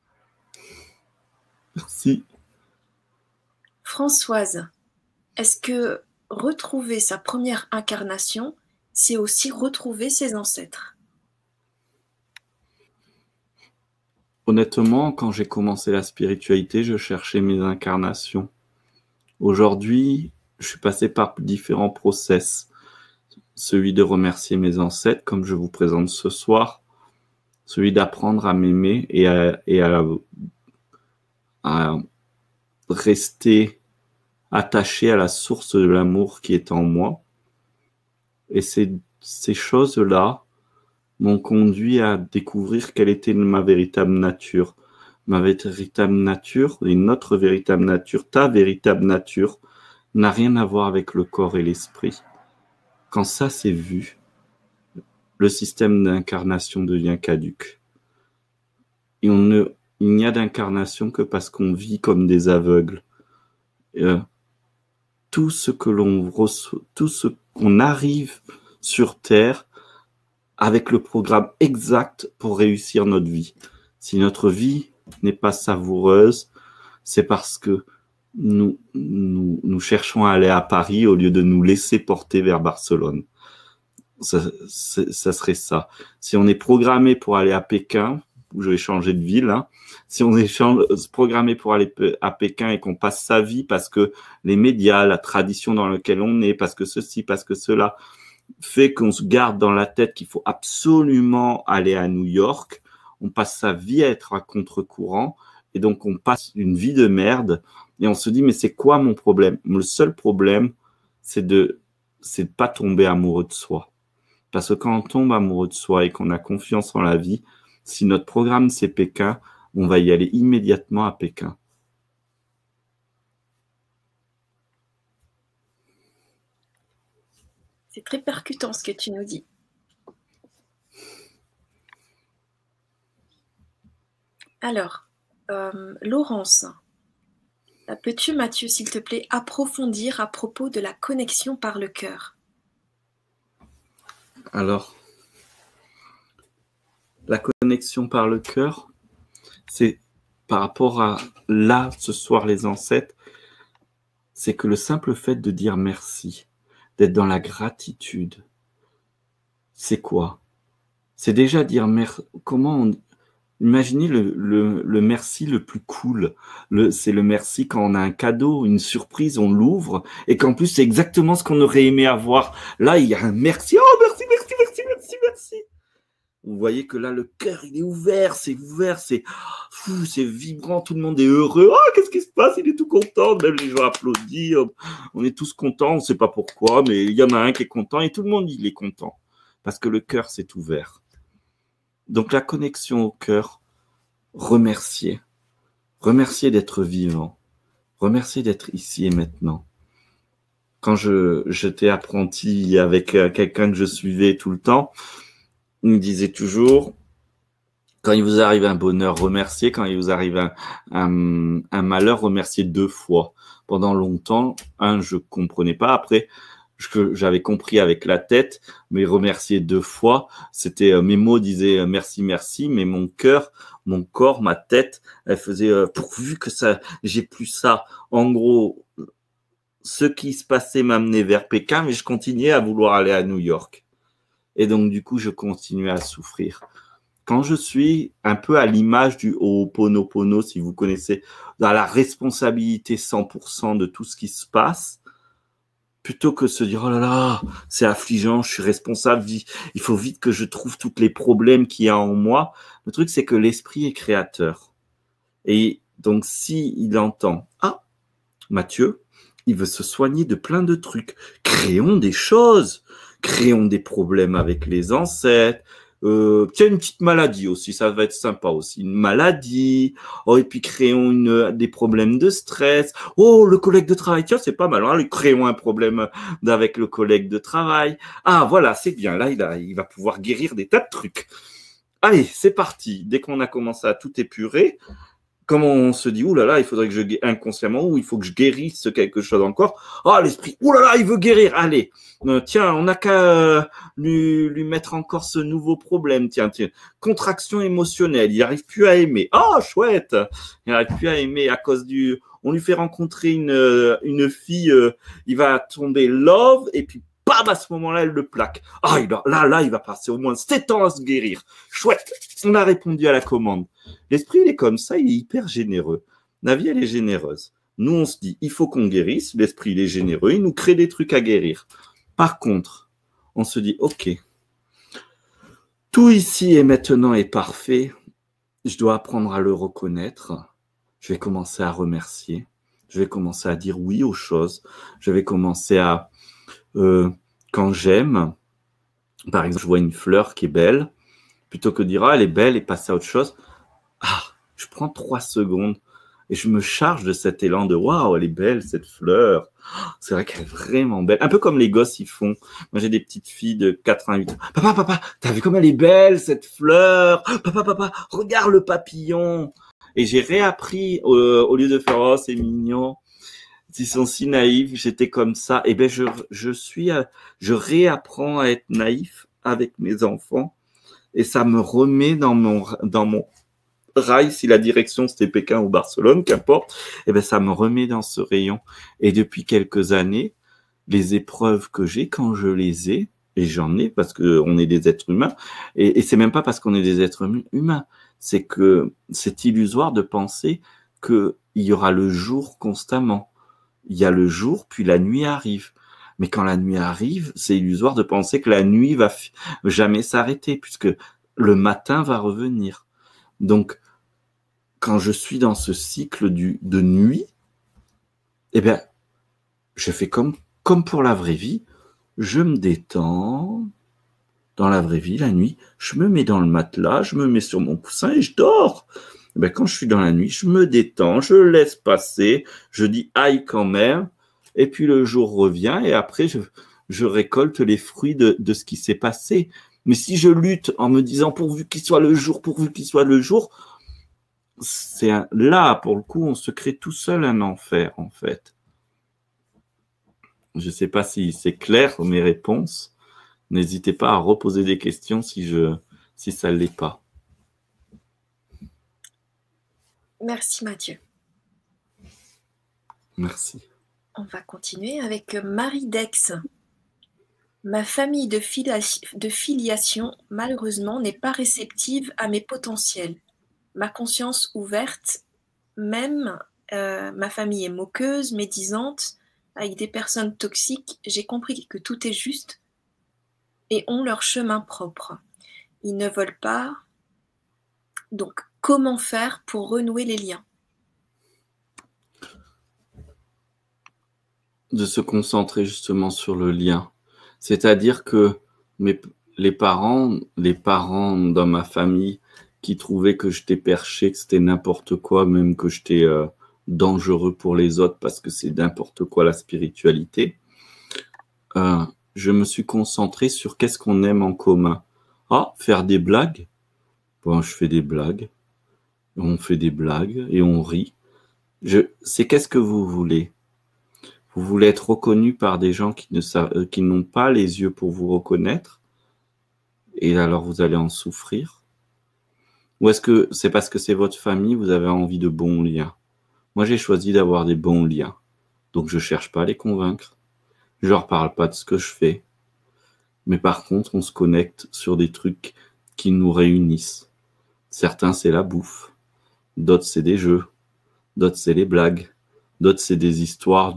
B: Merci.
A: Françoise, est-ce que retrouver sa première incarnation, c'est aussi retrouver ses ancêtres?
B: Honnêtement, quand j'ai commencé la spiritualité, je cherchais mes incarnations. Aujourd'hui, je suis passé par différents process. Celui de remercier mes ancêtres, comme je vous présente ce soir. Celui d'apprendre à m'aimer et à rester attaché à la source de l'amour qui est en moi. Et ces choses-là m'ont conduit à découvrir quelle était ma véritable nature. Ma véritable nature et notre véritable nature, ta véritable nature, n'a rien à voir avec le corps et l'esprit. Quand ça c'est vu, le système d'incarnation devient caduque. Et il n'y a d'incarnation que parce qu'on vit comme des aveugles. Tout ce que l'on reçoit, tout ce qu'on arrive sur Terre avec le programme exact pour réussir notre vie. Si notre vie n'est pas savoureuse, c'est parce que nous cherchons à aller à Paris au lieu de nous laisser porter vers Barcelone. Ça serait ça. Si on est programmé pour aller à Pékin, où je vais changer de ville, hein, si on est programmé pour aller à Pékin et qu'on passe sa vie parce que les médias, la tradition dans laquelle on est, parce que ceci, parce que cela, fait qu'on se garde dans la tête qu'il faut absolument aller à New York, on passe sa vie à être à contre-courant, et donc on passe une vie de merde, et on se dit, mais c'est quoi mon problème? Le seul problème, c'est de pas tomber amoureux de soi. Parce que quand on tombe amoureux de soi et qu'on a confiance en la vie, si notre programme c'est Pékin, on va y aller immédiatement à Pékin.
A: C'est très percutant ce que tu nous dis. Alors, Laurence, peux-tu, Mathieu, s'il te plaît, approfondir à propos de la connexion par le cœur?
B: Alors, la connexion par le cœur, c'est par rapport à là, ce soir, les ancêtres, c'est que le simple fait de dire merci, d'être dans la gratitude, c'est quoi? C'est déjà dire merci. Imaginez le merci le plus cool. C'est le merci quand on a un cadeau, une surprise, on l'ouvre et qu'en plus c'est exactement ce qu'on aurait aimé avoir. Là, il y a un merci. Oh, merci, merci, merci, merci, merci. Vous voyez que là, le cœur, il est ouvert, c'est fou, c'est vibrant, tout le monde est heureux. Oh, qu'est-ce qui se passe? Il est tout content, même les gens applaudissent. On est tous contents, on ne sait pas pourquoi, mais il y en a un qui est content et tout le monde, il est content. Parce que le cœur s'est ouvert. Donc la connexion au cœur, remercier. Remercier d'être vivant. Remercier d'être ici et maintenant. Quand j'étais apprenti avec quelqu'un que je suivais tout le temps, il me disait toujours, quand il vous arrive un bonheur, remerciez. Quand il vous arrive un malheur, remerciez 2 fois. Pendant longtemps, je comprenais pas. Après, j'avais compris avec la tête, mais remercier 2 fois, c'était mes mots disaient merci, merci, mais mon cœur, mon corps, ma tête, elle faisait pourvu que ça, j'ai plus ça. En gros, ce qui se passait m'amenait vers Pékin, mais je continuais à vouloir aller à New York. Et donc, du coup, je continuais à souffrir. Quand je suis un peu à l'image du Ho'oponopono, si vous connaissez, dans la responsabilité 100% de tout ce qui se passe, plutôt que de se dire, oh là là, c'est affligeant, je suis responsable, il faut vite que je trouve tous les problèmes qu'il y a en moi. Le truc, c'est que l'esprit est créateur. Et donc, si il entend, ah, Mathieu, il veut se soigner de plein de trucs, créons des choses, créons des problèmes avec les ancêtres. Tiens, une petite maladie aussi, ça va être sympa aussi. Une maladie. Oh, et puis créons des problèmes de stress. Oh, le collègue de travail, tiens, c'est pas mal. Hein, créons un problème avec le collègue de travail. Ah, voilà, c'est bien. Là, il va pouvoir guérir des tas de trucs. Allez, c'est parti. Dès qu'on a commencé à tout épurer, comme on se dit, ouh là là, il faudrait que inconsciemment, ou il faut que je guérisse quelque chose encore. Ah, l'esprit, ouh là là, il veut guérir. Allez, tiens, on n'a qu'à lui mettre encore ce nouveau problème. Tiens, contraction émotionnelle, il n'arrive plus à aimer. Ah, chouette, il n'arrive plus à aimer à cause on lui fait rencontrer une fille, il va tomber love, et puis bam, à ce moment-là, elle le plaque. Ah, là, il va passer au moins 7 ans à se guérir. Chouette, on a répondu à la commande. L'esprit, il est comme ça, il est hyper généreux. La vie, elle est généreuse. Nous, on se dit, il faut qu'on guérisse. L'esprit, il est généreux, il nous crée des trucs à guérir. Par contre, on se dit, ok, tout ici et maintenant est parfait. Je dois apprendre à le reconnaître. Je vais commencer à remercier. Je vais commencer à dire oui aux choses. Je vais commencer à... quand j'aime, par exemple, je vois une fleur qui est belle, plutôt que de dire, ah, elle est belle et passer à autre chose, je prends 3 secondes et je me charge de cet élan de waouh, elle est belle cette fleur. C'est vrai qu'elle est vraiment belle. Un peu comme les gosses ils font. Moi j'ai des petites filles de 88 ans. Papa, t'as vu comme elle est belle cette fleur? Papa, regarde le papillon. Et j'ai réappris au lieu de faire oh c'est mignon. Ils sont si naïfs, j'étais comme ça. Et ben je réapprends à être naïf avec mes enfants et ça me remet dans mon rail, si la direction c'était Pékin ou Barcelone, qu'importe, et ben ça me remet dans ce rayon. Et depuis quelques années, les épreuves que j'ai, quand je les ai, et j'en ai parce que on est des êtres humains, et c'est même pas parce qu'on est des êtres humains, c'est que c'est illusoire de penser que il y aura le jour constamment. Il y a le jour, puis la nuit arrive. Mais quand la nuit arrive, c'est illusoire de penser que la nuit va jamais s'arrêter, puisque le matin va revenir. Donc, quand je suis dans ce cycle de nuit, eh bien, je fais comme pour la vraie vie. Je me détends. Dans la vraie vie, la nuit, je me mets dans le matelas, je me mets sur mon coussin et je dors. Eh bien, quand je suis dans la nuit, je me détends, je laisse passer, je dis aïe quand même, et puis le jour revient et après, je récolte les fruits de ce qui s'est passé. Mais si je lutte en me disant pourvu qu'il soit le jour, là, pour le coup, on se crée tout seul un enfer, en fait. Je ne sais pas si c'est clair, mes réponses. N'hésitez pas à reposer des questions si ça ne l'est pas.
A: Merci Mathieu.
B: Merci.
A: On va continuer avec Marie Dex. Ma famille de filiation, malheureusement, n'est pas réceptive à mes potentiels. Ma conscience ouverte, même ma famille est moqueuse, médisante, avec des personnes toxiques. J'ai compris que tout est juste et ont leur chemin propre. Ils ne veulent pas. Donc, comment faire pour renouer les liens?
B: De se concentrer justement sur le lien. C'est-à-dire que les parents dans ma famille qui trouvaient que j'étais perché, que c'était n'importe quoi, même que j'étais dangereux pour les autres parce que c'est n'importe quoi la spiritualité, je me suis concentré sur qu'est-ce qu'on aime en commun. Ah, faire des blagues. Bon, je fais des blagues. On fait des blagues et on rit. C'est qu'est-ce que vous voulez? Vous voulez être reconnu par des gens qui n'ont pas les yeux pour vous reconnaître, et alors vous allez en souffrir? Ou est-ce que c'est parce que c'est votre famille, vous avez envie de bons liens? Moi, j'ai choisi d'avoir des bons liens, donc je cherche pas à les convaincre. Je leur parle pas de ce que je fais, mais par contre, on se connecte sur des trucs qui nous réunissent. Certains, c'est la bouffe, d'autres, c'est des jeux, d'autres, c'est les blagues, d'autres, c'est des histoires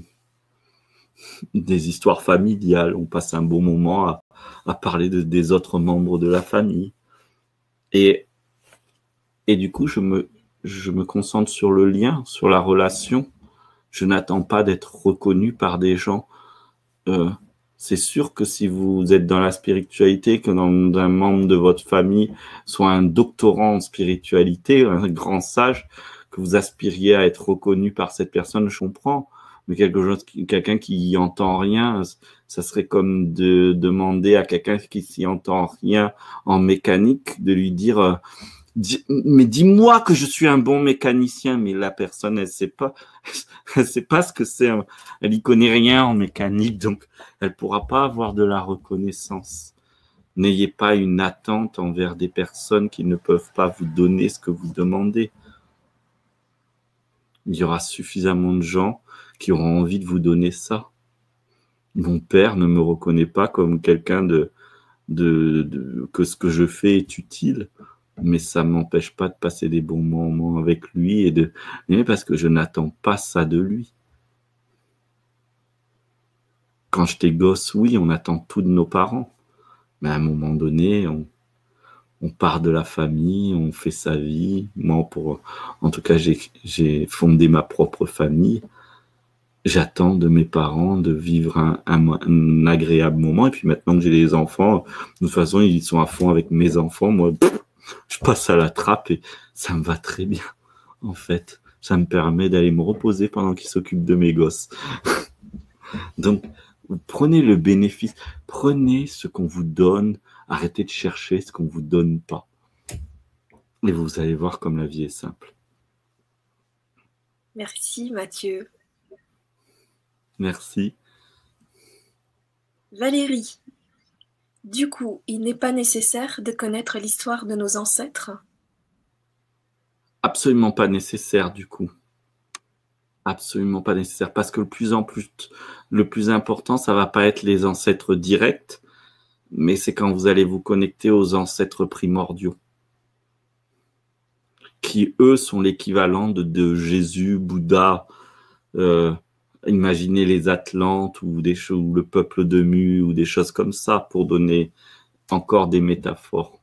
B: familiales. On passe un bon moment à parler des autres membres de la famille. Et du coup, je me concentre sur le lien, sur la relation. Je n'attends pas d'être reconnu par des gens. C'est sûr que si vous êtes dans la spiritualité, que un membre de votre famille soit un doctorant en spiritualité, un grand sage, que vous aspiriez à être reconnu par cette personne, je comprends. Mais quelqu'un qui y entend rien, ça serait comme de demander à quelqu'un qui s'y entend rien en mécanique, de lui dire mais dis-moi que je suis un bon mécanicien. Mais la personne, elle sait pas ce que c'est. Elle y connaît rien en mécanique, donc elle pourra pas avoir de la reconnaissance. N'ayez pas une attente envers des personnes qui ne peuvent pas vous donner ce que vous demandez. Il y aura suffisamment de gens qui auront envie de vous donner ça. Mon père ne me reconnaît pas comme quelqu'un que ce que je fais est utile, mais ça m'empêche pas de passer des bons moments avec lui mais parce que je n'attends pas ça de lui. Quand j'étais gosse, oui, on attend tout de nos parents, mais à un moment donné, on part de la famille, on fait sa vie. Moi, en tout cas, j'ai fondé ma propre famille. J'attends de mes parents de vivre un agréable moment. Et puis maintenant que j'ai des enfants, de toute façon, ils sont à fond avec mes enfants. Moi, je passe à la trappe et ça me va très bien. En fait, ça me permet d'aller me reposer pendant qu'ils s'occupent de mes gosses. Donc, prenez le bénéfice, prenez ce qu'on vous donne, arrêtez de chercher ce qu'on vous donne pas. Et vous allez voir comme la vie est simple.
A: Merci Mathieu.
B: Merci.
A: Valérie, du coup, il n'est pas nécessaire de connaître l'histoire de nos ancêtres?
B: Absolument pas nécessaire du coup. Absolument pas nécessaire, parce que le plus important, ça va pas être les ancêtres directs, mais c'est quand vous allez vous connecter aux ancêtres primordiaux, qui eux sont l'équivalent de Jésus, Bouddha, imaginez les Atlantes ou ou le peuple de Mu ou des choses comme ça pour donner encore des métaphores.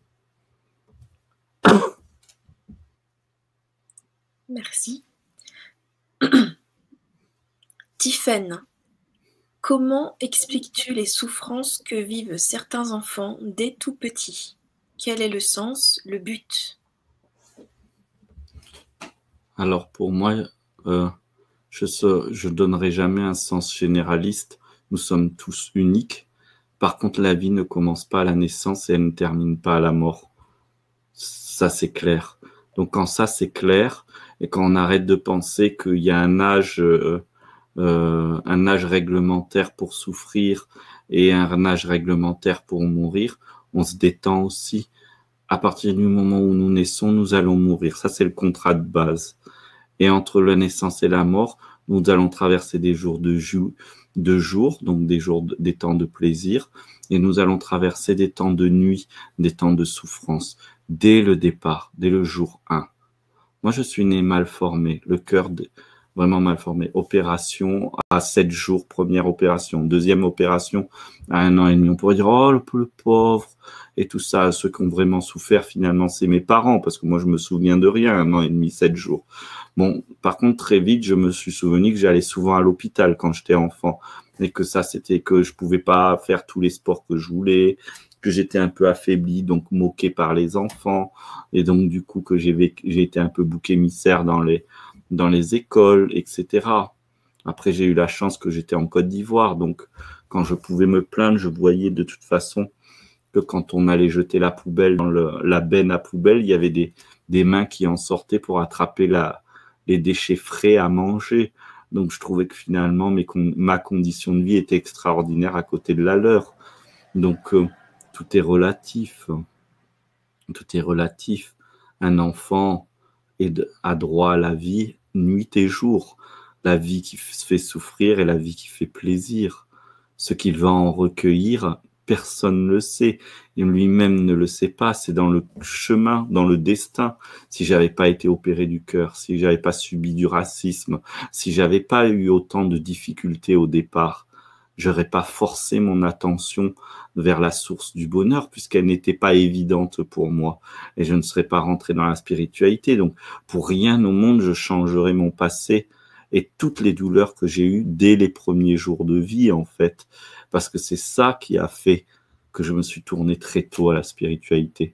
A: Merci. Tiffaine, comment expliques-tu les souffrances que vivent certains enfants dès tout petits? Quel est le sens, le but?
B: Alors pour moi, je donnerai jamais un sens généraliste. Nous sommes tous uniques. Par contre, la vie ne commence pas à la naissance et elle ne termine pas à la mort. Ça, c'est clair. Donc quand ça, c'est clair, et quand on arrête de penser qu'il y a un âge réglementaire pour souffrir et un âge réglementaire pour mourir, on se détend aussi. à partir du moment où nous naissons, nous allons mourir. Ça, c'est le contrat de base. Et entre la naissance et la mort, nous allons traverser des jours donc des temps de plaisir, et nous allons traverser des temps de nuit, des temps de souffrance, dès le départ, dès le jour 1. Moi, je suis né mal formé, le cœur vraiment mal formé. Opération à 7 jours, première opération. Deuxième opération à 1 an et demi. On pourrait dire, oh, le pauvre, et tout ça. Ceux qui ont vraiment souffert, finalement, c'est mes parents, parce que moi, je me souviens de rien, 1 an et demi, 7 jours. Bon, par contre, très vite, je me suis souvenu que j'allais souvent à l'hôpital quand j'étais enfant, et que ça, c'était que je pouvais pas faire tous les sports que je voulais, que j'étais un peu affaibli, donc moqué par les enfants, et donc du coup que j'ai été un peu bouc émissaire dans les écoles, etc. Après, j'ai eu la chance que j'étais en Côte d'Ivoire, donc quand je pouvais me plaindre, je voyais de toute façon que quand on allait jeter la poubelle dans la benne à poubelle, il y avait des mains qui en sortaient pour attraper les déchets frais à manger. Donc je trouvais que finalement ma condition de vie était extraordinaire à côté de la leur. Donc tout est relatif. Tout est relatif. Un enfant a droit à la vie nuit et jour. La vie qui se fait souffrir et la vie qui fait plaisir. Ce qu'il va en recueillir, personne ne le sait. Et lui-même ne le sait pas. C'est dans le chemin, dans le destin. Si j'avais pas été opéré du cœur, si j'avais pas subi du racisme, si j'avais pas eu autant de difficultés au départ, j'aurais pas forcé mon attention vers la source du bonheur puisqu'elle n'était pas évidente pour moi et je ne serais pas rentré dans la spiritualité. Donc, pour rien au monde, je changerais mon passé et toutes les douleurs que j'ai eues dès les premiers jours de vie, en fait, parce que c'est ça qui a fait que je me suis tourné très tôt à la spiritualité.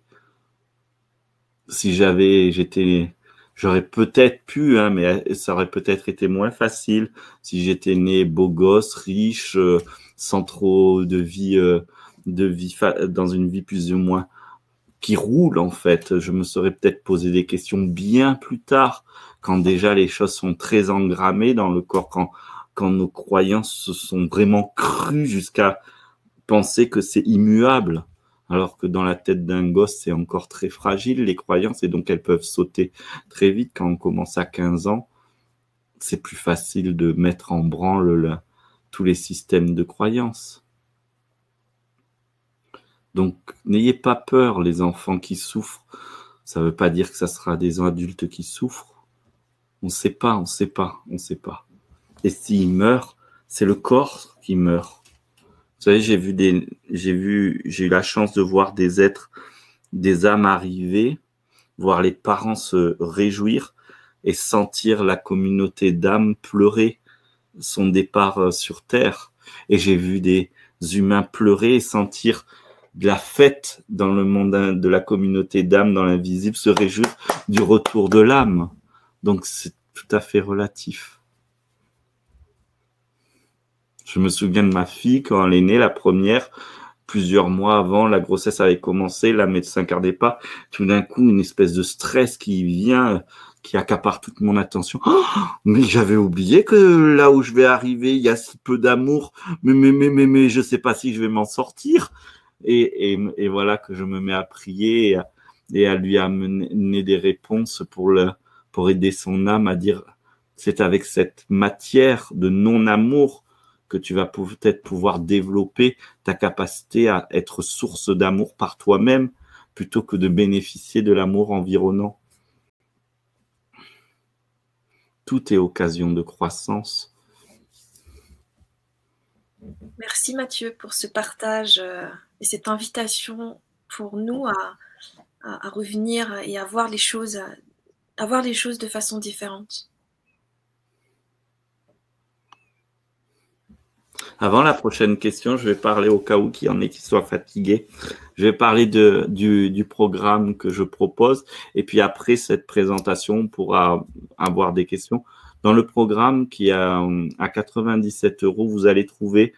B: Si j'aurais peut-être pu, hein, mais ça aurait peut-être été moins facile si j'étais né beau gosse, riche, sans trop de vie, dans une vie plus ou moins qui roule en fait. Je me serais peut-être posé des questions bien plus tard, quand déjà les choses sont très engrammées dans le corps, quand nos croyances se sont vraiment crues jusqu'à penser que c'est immuable. Alors que dans la tête d'un gosse, c'est encore très fragile, les croyances, et donc elles peuvent sauter très vite. Quand on commence à 15 ans, c'est plus facile de mettre en branle tous les systèmes de croyances. Donc, n'ayez pas peur, les enfants qui souffrent. Ça ne veut pas dire que ça sera des adultes qui souffrent. On ne sait pas, on ne sait pas, on ne sait pas. Et s'ils meurent, c'est le corps qui meurt. Vous savez, j'ai eu la chance de voir des âmes arriver, voir les parents se réjouir et sentir la communauté d'âmes pleurer son départ sur Terre. Et j'ai vu des humains pleurer et sentir de la fête dans le monde de la communauté d'âmes, dans l'invisible, se réjouir du retour de l'âme. Donc c'est tout à fait relatif. Je me souviens de ma fille quand elle est née, la première, plusieurs mois avant, la grossesse avait commencé, la médecin gardait pas. Tout d'un coup, une espèce de stress qui vient, qui accapare toute mon attention. Oh, mais j'avais oublié que là où je vais arriver, il y a si peu d'amour. Mais je sais pas si je vais m'en sortir. Et voilà que je me mets à prier et à lui amener des réponses pour aider son âme à dire, c'est avec cette matière de non-amour que tu vas peut-être pouvoir développer ta capacité à être source d'amour par toi-même plutôt que de bénéficier de l'amour environnant. Tout est occasion de croissance.
A: Merci Mathieu pour ce partage et cette invitation pour nous à revenir et à voir les choses de façon différente.
B: Avant la prochaine question, je vais parler au cas où il y en ait qui soient fatigués. Je vais parler du programme que je propose. Et puis après cette présentation, on pourra avoir des questions. Dans le programme qui est à 97 €, vous allez trouver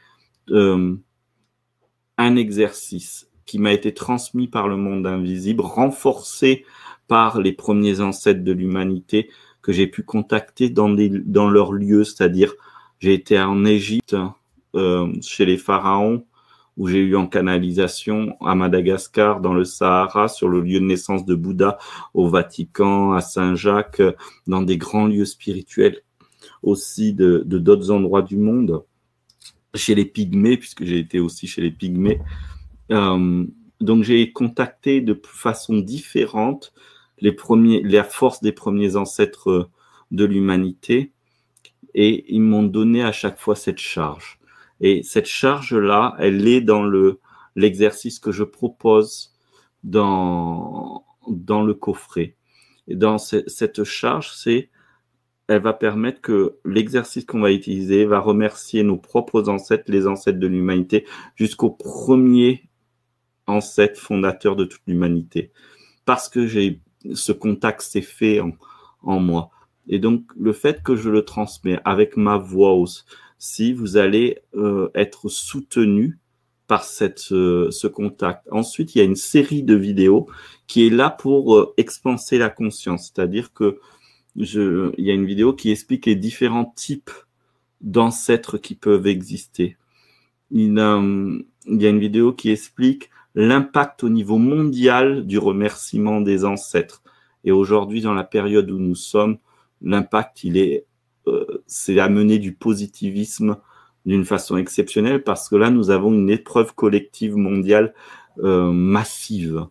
B: un exercice qui m'a été transmis par le monde invisible, renforcé par les premiers ancêtres de l'humanité que j'ai pu contacter dans leur lieu. C'est-à-dire, j'ai été en Égypte, chez les pharaons, où j'ai eu en canalisation à Madagascar, dans le Sahara, sur le lieu de naissance de Bouddha, au Vatican, à Saint-Jacques, dans des grands lieux spirituels aussi de d'autres endroits du monde, chez les Pygmées, puisque j'ai été aussi chez les Pygmées. Donc j'ai contacté de façon différente la force des premiers ancêtres de l'humanité, et ils m'ont donné à chaque fois cette charge. Et cette charge-là, elle est dans l'exercice que je propose dans le coffret. Et dans cette charge, elle va permettre que l'exercice qu'on va utiliser va remercier nos propres ancêtres, les ancêtres de l'humanité, jusqu'au premier ancêtre fondateur de toute l'humanité. Parce que ce contact s'est fait en moi. Et donc, le fait que je le transmets avec ma voix aussi, vous allez être soutenu par ce contact. Ensuite, il y a une série de vidéos qui est là pour expanser la conscience. C'est-à-dire que il y a une vidéo qui explique les différents types d'ancêtres qui peuvent exister. Il y a une vidéo qui explique l'impact au niveau mondial du remerciement des ancêtres. Et aujourd'hui, dans la période où nous sommes, l'impact, c'est amener du positivisme d'une façon exceptionnelle, parce que là, nous avons une épreuve collective mondiale massive.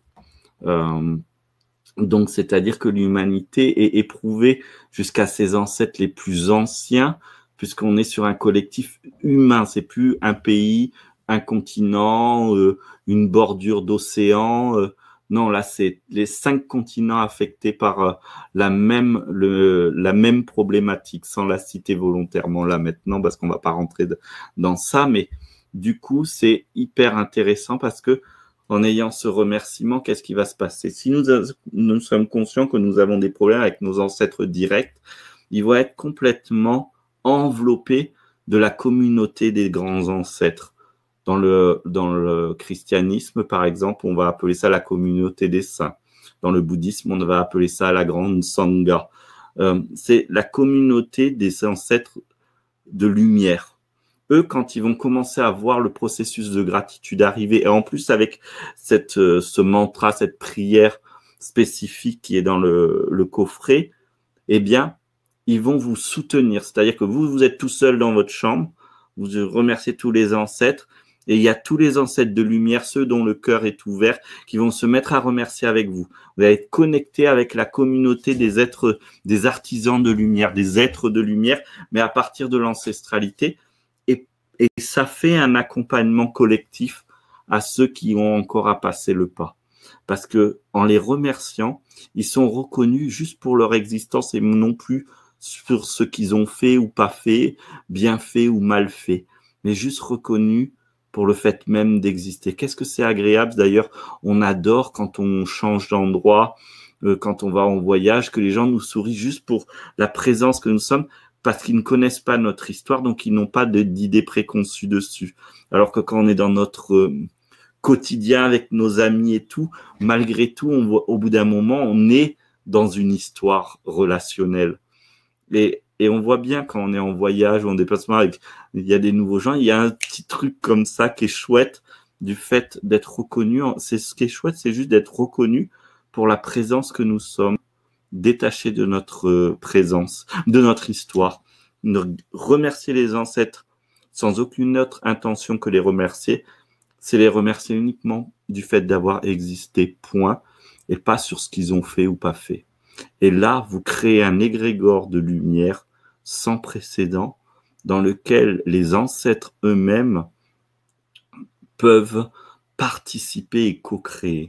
B: Donc, c'est-à-dire que l'humanité est éprouvée jusqu'à ses ancêtres les plus anciens, puisqu'on est sur un collectif humain. C'est plus un pays, un continent, une bordure d'océan. Non, là, c'est les 5 continents affectés par la même problématique, sans la citer volontairement là maintenant, parce qu'on va pas rentrer dans ça. Mais du coup, c'est intéressant parce que en ayant ce remerciement, qu'est-ce qui va se passer? Si nous sommes conscients que nous avons des problèmes avec nos ancêtres directs, ils vont être complètement enveloppés de la communauté des grands ancêtres. Dans le christianisme, par exemple, on va appeler ça la communauté des saints. Dans le bouddhisme, on va appeler ça la grande sangha. C'est la communauté des ancêtres de lumière. Eux, quand ils vont commencer à voir le processus de gratitude arriver, et en plus avec ce mantra, cette prière spécifique qui est dans le coffret, eh bien, ils vont vous soutenir. C'est-à-dire que vous êtes tout seul dans votre chambre, vous remerciez tous les ancêtres, et il y a tous les ancêtres de lumière, ceux dont le cœur est ouvert, qui vont se mettre à remercier avec vous. Vous allez être connecté avec la communauté des êtres, des artisans de lumière, des êtres de lumière, mais à partir de l'ancestralité. Et ça fait un accompagnement collectif à ceux qui ont encore à passer le pas. Parce que en les remerciant, ils sont reconnus juste pour leur existence et non plus sur ce qu'ils ont fait ou pas fait, bien fait ou mal fait, mais juste reconnus pour le fait même d'exister. Qu'est-ce que c'est agréable d'ailleurs, on adore quand on change d'endroit, quand on va en voyage, que les gens nous sourient juste pour la présence que nous sommes, parce qu'ils ne connaissent pas notre histoire, donc ils n'ont pas d'idées préconçues dessus. Alors que quand on est dans notre quotidien avec nos amis et tout, malgré tout, on voit, au bout d'un moment, on est dans une histoire relationnelle. Et on voit bien quand on est en voyage ou en déplacement, il y a des nouveaux gens, il y a un petit truc comme ça qui est chouette, du fait d'être reconnu. Ce qui est chouette, c'est juste d'être reconnu pour la présence que nous sommes, détaché de notre présence, de notre histoire. Remercier les ancêtres sans aucune autre intention que les remercier, c'est les remercier uniquement du fait d'avoir existé, point, et pas sur ce qu'ils ont fait ou pas fait. Et là, vous créez un égrégore de lumière sans précédent dans lequel les ancêtres eux-mêmes peuvent participer et co-créer.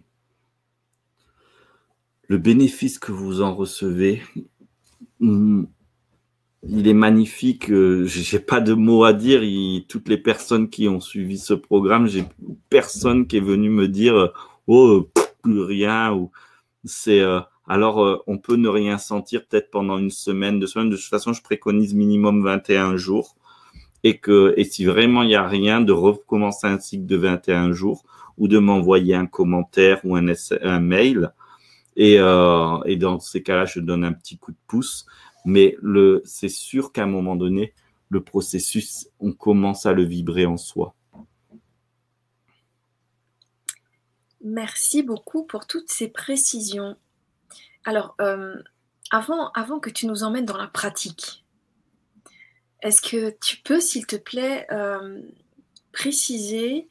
B: Le bénéfice que vous en recevez, il est magnifique. J'ai pas de mots à dire. Toutes les personnes qui ont suivi ce programme, j'ai personne qui est venu me dire plus rien, ou c'est alors on peut ne rien sentir peut-être pendant une semaine, 2 semaines. De toute façon, je préconise minimum 21 jours, et si vraiment il y a rien, de recommencer un cycle de 21 jours ou de m'envoyer un commentaire ou un mail. Et dans ces cas-là, je donne un petit coup de pouce. Mais c'est sûr qu'à un moment donné, le processus, on commence à le vibrer en soi.
A: Merci beaucoup pour toutes ces précisions. Alors, avant que tu nous emmènes dans la pratique, est-ce que tu peux, s'il te plaît, préciser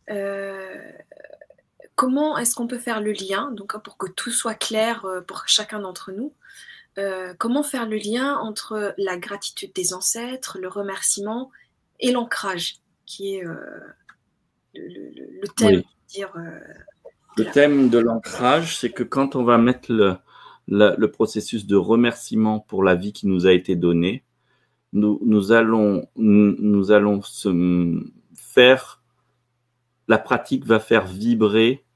A: comment est-ce qu'on peut faire le lien, donc pour que tout soit clair pour chacun d'entre nous, comment faire le lien entre la gratitude des ancêtres, le remerciement et l'ancrage, qui est le thème,
B: Oui.
A: dire,
B: Le thème de l'ancrage, c'est que quand on va mettre le processus de remerciement pour la vie qui nous a été donnée, nous allons faire, la pratique va faire vibrer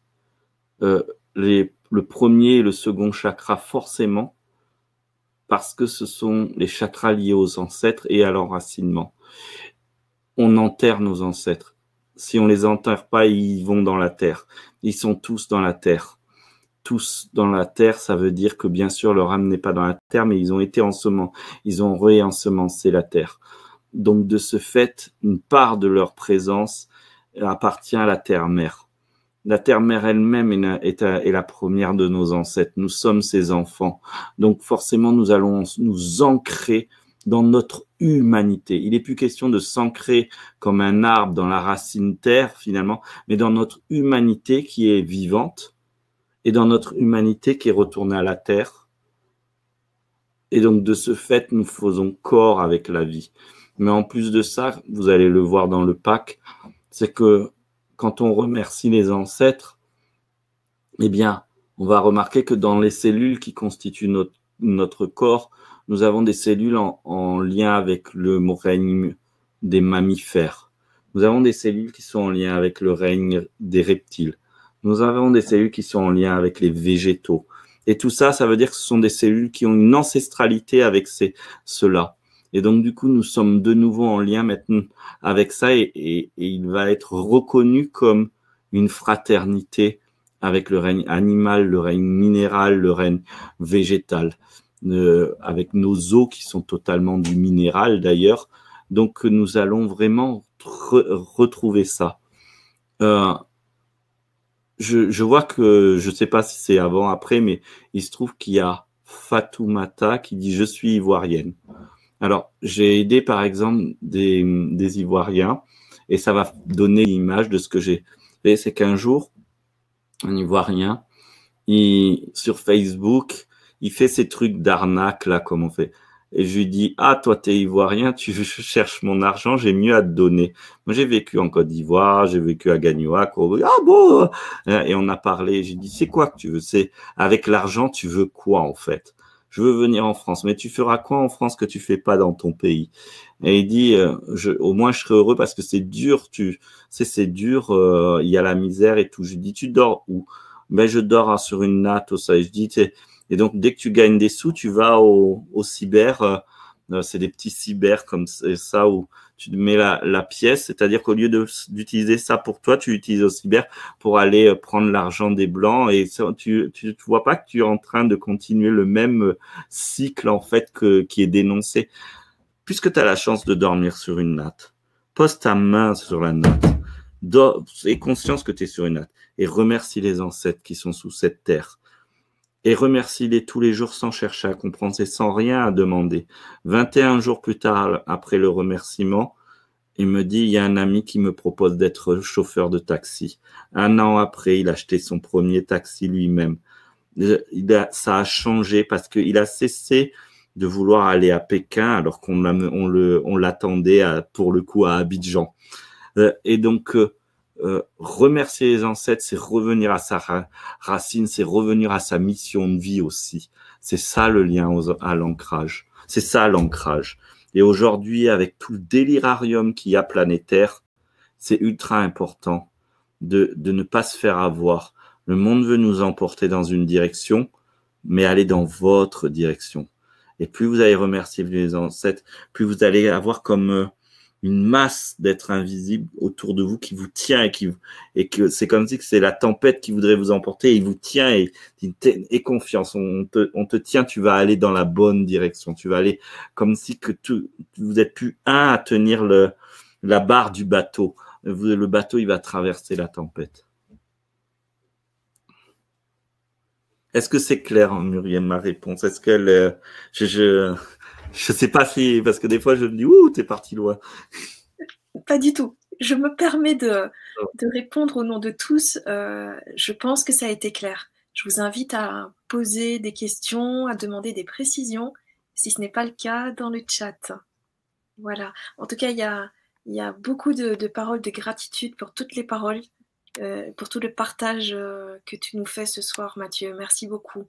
B: le premier et le second chakra forcément, parce que ce sont les chakras liés aux ancêtres et à l'enracinement. On enterre nos ancêtres. Si on les enterre pas, ils vont dans la terre. Ils sont tous dans la terre. Tous dans la terre, ça veut dire que bien sûr leur âme n'est pas dans la terre, mais ils ont été ensemencés, ils ont réensemencé la terre. Donc de ce fait, une part de leur présence appartient à la terre-mère. La terre-mère elle-même est la première de nos ancêtres. Nous sommes ses enfants. Donc forcément, nous allons nous ancrer dans notre humanité. Il n'est plus question de s'ancrer comme un arbre dans la racine terre finalement, mais dans notre humanité qui est vivante et dans notre humanité qui est retournée à la terre. Et donc de ce fait, nous faisons corps avec la vie. Mais en plus de ça, vous allez le voir dans le pack, c'est que quand on remercie les ancêtres, eh bien, on va remarquer que dans les cellules qui constituent notre corps, nous avons des cellules en lien avec le règne des mammifères. Nous avons des cellules qui sont en lien avec le règne des reptiles. Nous avons des cellules qui sont en lien avec les végétaux. Et tout ça, ça veut dire que ce sont des cellules qui ont une ancestralité avec ceux-là. Et donc, du coup, nous sommes de nouveau en lien maintenant avec ça et il va être reconnu comme une fraternité avec le règne animal, le règne minéral, le règne végétal, avec nos os qui sont totalement du minéral d'ailleurs. Donc, nous allons vraiment retrouver ça. Je vois que, je sais pas si c'est avant, après, mais il se trouve qu'il y a Fatoumata qui dit « Je suis ivoirienne ». Alors, j'ai aidé par exemple des Ivoiriens et ça va donner l'image de ce que j'ai fait. C'est qu'un jour, un Ivoirien, sur Facebook, il fait ces trucs d'arnaque là, comme on fait. Et je lui dis, ah, toi, t'es Ivoirien, tu cherches mon argent, j'ai mieux à te donner. Moi, j'ai vécu en Côte d'Ivoire, j'ai vécu à Gagnoac. Ah bon? Et on a parlé, j'ai dit, c'est quoi que tu veux? C'est, avec l'argent, tu veux quoi, en fait? Je veux venir en France, mais tu feras quoi en France que tu fais pas dans ton pays? Et il dit, au moins je serai heureux parce que c'est dur, c'est dur, il y a la misère et tout. Je lui dis, tu dors où? Ben je dors sur une natte au sol. Je dis, et donc dès que tu gagnes des sous, tu vas au cyber, c'est des petits cyber comme ça où tu mets la pièce, c'est-à-dire qu'au lieu d'utiliser ça pour toi, tu l'utilises au cyber pour aller prendre l'argent des blancs et ça, tu vois pas que tu es en train de continuer le même cycle en fait qui est dénoncé. Puisque tu as la chance de dormir sur une natte, pose ta main sur la natte, aie conscience que tu es sur une natte et remercie les ancêtres qui sont sous cette terre. Et remercie-les tous les jours sans chercher à comprendre, c'est sans rien à demander. 21 jours plus tard, après le remerciement, il me dit, il y a un ami qui me propose d'être chauffeur de taxi. 1 an après, il a acheté son premier taxi lui-même. Ça a changé parce qu'il a cessé de vouloir aller à Pékin alors qu'on l'attendait pour le coup à Abidjan. Et donc, remercier les ancêtres, c'est revenir à sa racine, c'est revenir à sa mission de vie aussi. C'est ça le lien à l'ancrage. C'est ça l'ancrage. Et aujourd'hui, avec tout le délirarium qu'il y a planétaire, c'est ultra important de ne pas se faire avoir. Le monde veut nous emporter dans une direction, mais aller dans votre direction. Et plus vous allez remercier les ancêtres, plus vous allez avoir comme une masse d'êtres invisibles autour de vous qui vous tient et que c'est comme si que c'est la tempête qui voudrait vous emporter et il vous tient et confiance. On te tient, tu vas aller dans la bonne direction. Tu vas aller comme si que vous êtes plus un à tenir la barre du bateau. Le bateau, il va traverser la tempête. Est-ce que c'est clair, Muriel, ma réponse? Est-ce qu'elle, je sais pas si, parce que des fois je me dis, ouh, t'es parti loin.
A: Pas du tout. Je me permets de répondre au nom de tous. Je pense que ça a été clair. Je vous invite à poser des questions, à demander des précisions, si ce n'est pas le cas dans le chat. Voilà. En tout cas, il y a beaucoup de paroles de gratitude pour toutes les paroles, pour tout le partage que tu nous fais ce soir, Mathieu. Merci beaucoup.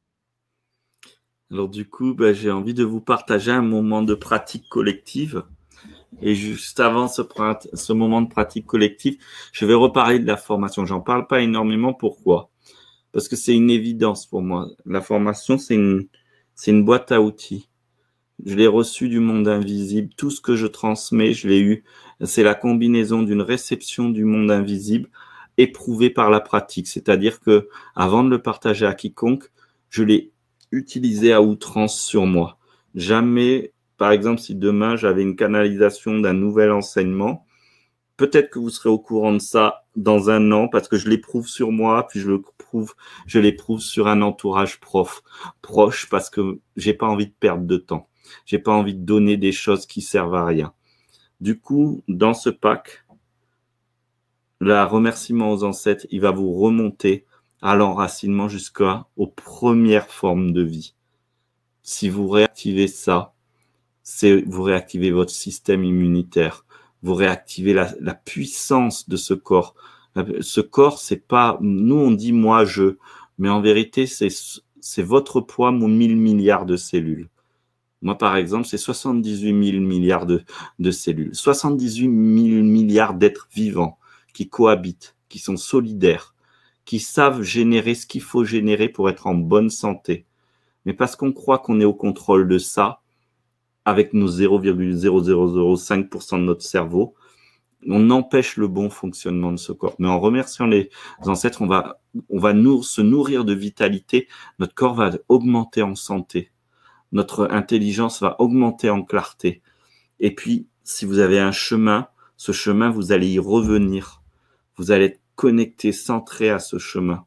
B: Alors du coup, ben, j'ai envie de vous partager un moment de pratique collective. Et juste avant ce moment de pratique collective, je vais reparler de la formation. J'en parle pas énormément. Pourquoi? Parce que c'est une évidence pour moi. La formation, c'est une boîte à outils. Je l'ai reçu du monde invisible. Tout ce que je transmets, je l'ai eu. C'est la combinaison d'une réception du monde invisible éprouvée par la pratique. C'est-à-dire que, avant de le partager à quiconque, je l'ai utilisé à outrance sur moi. Jamais, par exemple, si demain j'avais une canalisation d'un nouvel enseignement, peut-être que vous serez au courant de ça dans un an parce que je l'éprouve sur moi, puis je l'éprouve sur un entourage proche parce que j'ai pas envie de perdre de temps. J'ai pas envie de donner des choses qui servent à rien. Du coup, dans ce pack, le remerciement aux ancêtres, il va vous remonter à l'enracinement jusqu'aux premières formes de vie. Si vous réactivez ça, vous réactivez votre système immunitaire, vous réactivez la puissance de ce corps. Ce corps, c'est pas, nous on dit moi je, mais en vérité c'est votre poids, mon 1000 milliards de cellules. Moi par exemple, c'est 78 000 milliards de cellules, 78 000 milliards d'êtres vivants qui cohabitent, qui sont solidaires, qui savent générer ce qu'il faut générer pour être en bonne santé. Mais parce qu'on croit qu'on est au contrôle de ça, avec nos 0,0005% de notre cerveau, on empêche le bon fonctionnement de ce corps. Mais en remerciant les ancêtres, on va se nourrir de vitalité, notre corps va augmenter en santé, notre intelligence va augmenter en clarté. Et puis, si vous avez un chemin, ce chemin, vous allez y revenir. Vous allez être connecté, centré à ce chemin.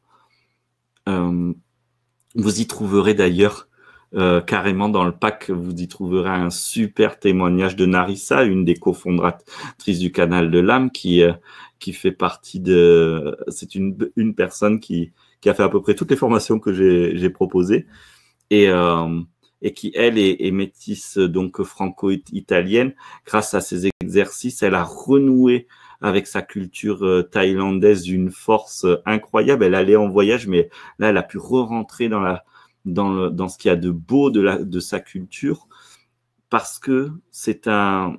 B: Vous y trouverez d'ailleurs carrément dans le pack, vous y trouverez un super témoignage de Narissa, une des cofondatrices du Canal de l'âme, qui fait partie de... C'est une personne qui a fait à peu près toutes les formations que j'ai proposées et qui, elle, est métisse, donc franco-italienne. Grâce à ces exercices, elle a renoué avec sa culture thaïlandaise d'une force incroyable. Elle allait en voyage, mais là, elle a pu re-rentrer dans ce qu'il y a de beau de sa culture, parce que c'est un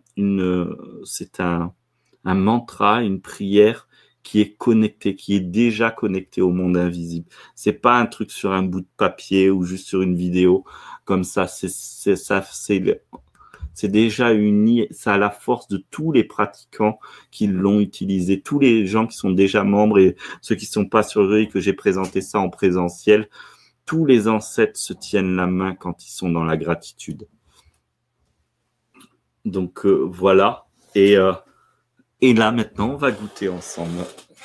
B: mantra, une prière qui est connecté, qui est déjà connecté au monde invisible. C'est pas un truc sur un bout de papier ou juste sur une vidéo comme ça. C'est déjà uni, ça a la force de tous les pratiquants qui l'ont utilisé, tous les gens qui sont déjà membres et ceux qui sont pas sur eux et que j'ai présenté ça en présentiel. Tous les ancêtres se tiennent la main quand ils sont dans la gratitude. Donc voilà. Et là maintenant, on va goûter ensemble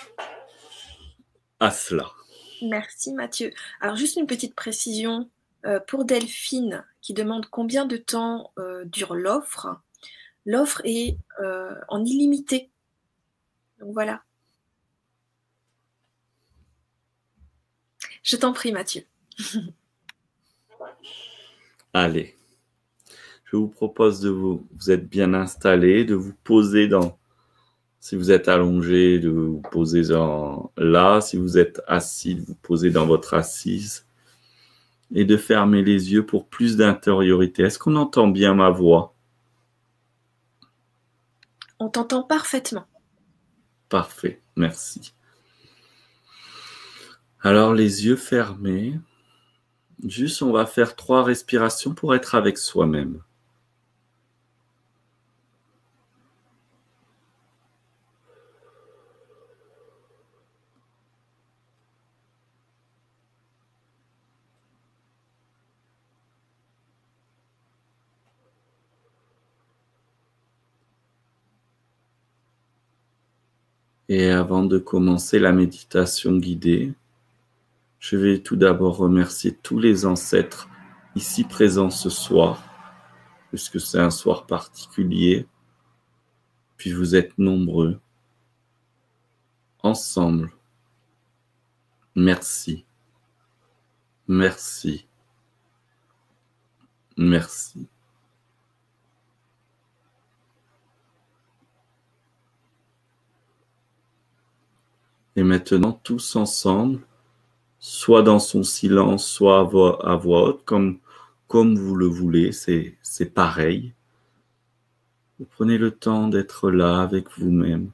B: à cela.
A: Merci Mathieu. Alors juste une petite précision pour Delphine qui demande combien de temps dure l'offre. L'offre est en illimité. Donc voilà. Je t'en prie Mathieu.
B: Allez. Je vous propose vous êtes bien installé, de vous poser si vous êtes allongé, de vous poser là, si vous êtes assis, de vous poser dans votre assise et de fermer les yeux pour plus d'intériorité. Est-ce qu'on entend bien ma voix?
A: On t'entend parfaitement.
B: Parfait, merci. Alors les yeux fermés, juste on va faire 3 respirations pour être avec soi-même. Et avant de commencer la méditation guidée, Je vais tout d'abord remercier tous les ancêtres ici présents ce soir, puisque c'est un soir particulier, puis vous êtes nombreux, ensemble. Merci, merci, merci. Et maintenant, tous ensemble, soit dans son silence, soit à voix haute, comme vous le voulez, c'est pareil. Vous prenez le temps d'être là avec vous-même.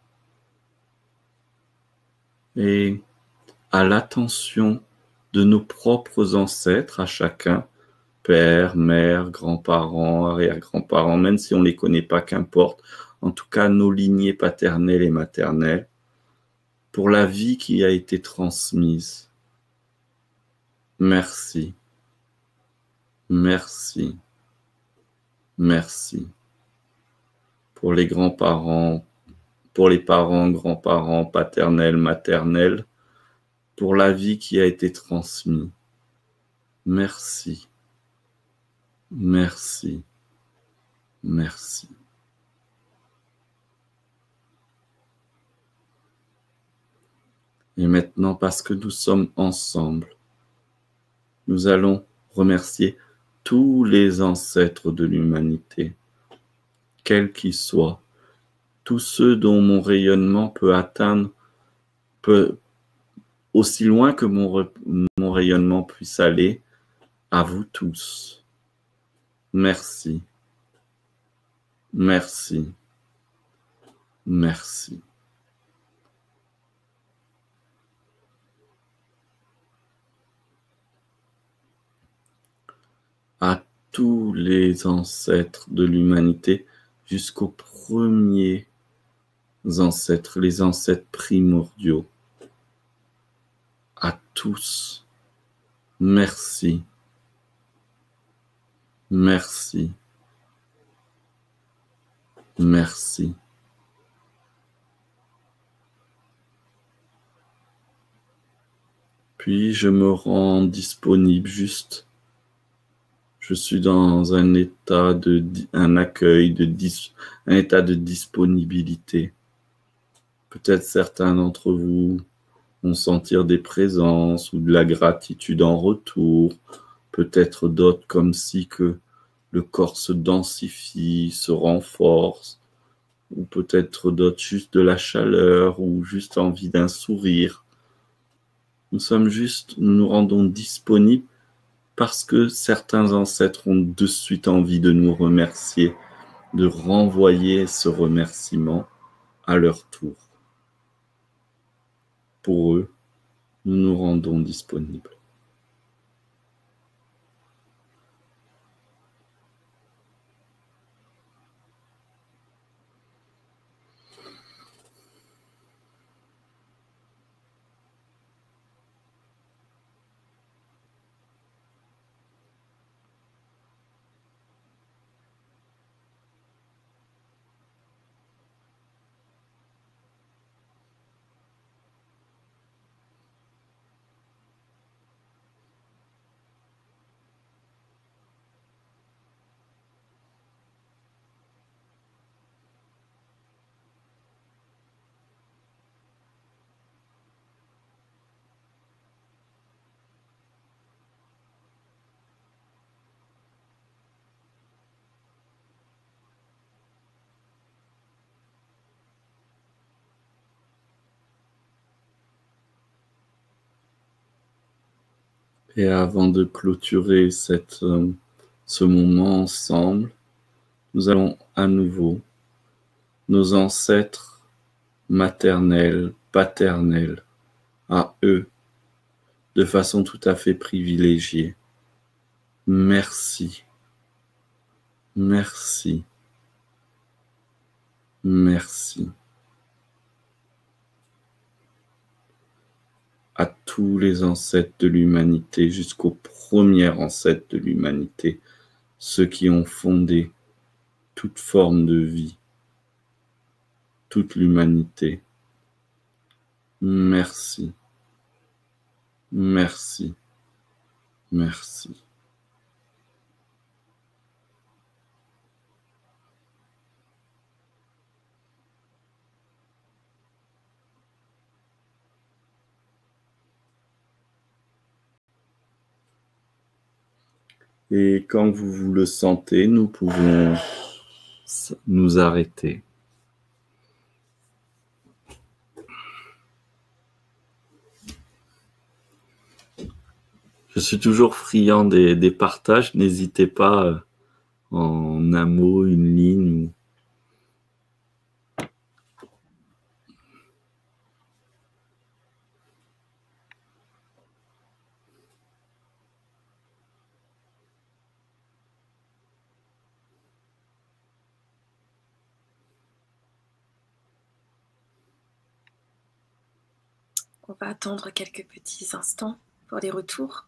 B: Et à l'attention de nos propres ancêtres, à chacun, père, mère, grands-parents, arrière-grands-parents, même si on ne les connaît pas, qu'importe, en tout cas nos lignées paternelles et maternelles, pour la vie qui a été transmise. Merci, merci, merci. Pour les grands-parents, pour les parents, grands-parents, paternels, maternels, pour la vie qui a été transmise. Merci, merci, merci. Et maintenant, parce que nous sommes ensemble, nous allons remercier tous les ancêtres de l'humanité, quels qu'ils soient, tous ceux dont mon rayonnement peut atteindre, aussi loin que mon rayonnement puisse aller, à vous tous. Merci, merci, merci. À tous les ancêtres de l'humanité, jusqu'aux premiers ancêtres, les ancêtres primordiaux. À tous, merci, merci, merci. Puis je me rends disponible juste. Je suis dans un état un état de disponibilité. Peut-être certains d'entre vous vont sentir des présences ou de la gratitude en retour. Peut-être d'autres comme si que le corps se densifie, se renforce. Ou peut-être d'autres juste de la chaleur ou juste envie d'un sourire. Nous nous rendons disponibles parce que certains ancêtres ont de suite envie de nous remercier, de renvoyer ce remerciement à leur tour. Pour eux, nous nous rendons disponibles. Et avant de clôturer ce moment ensemble, nous allons à nouveau, nos ancêtres maternels, paternels, à eux, de façon tout à fait privilégiée. Merci, merci, merci. À tous les ancêtres de l'humanité, jusqu'au premier ancêtre de l'humanité, ceux qui ont fondé toute forme de vie, toute l'humanité. Merci, Merci. Merci. Et quand vous le sentez, nous pouvons nous arrêter. Je suis toujours friand des partages. N'hésitez pas en un mot, une ligne.
A: On va attendre quelques petits instants pour les retours.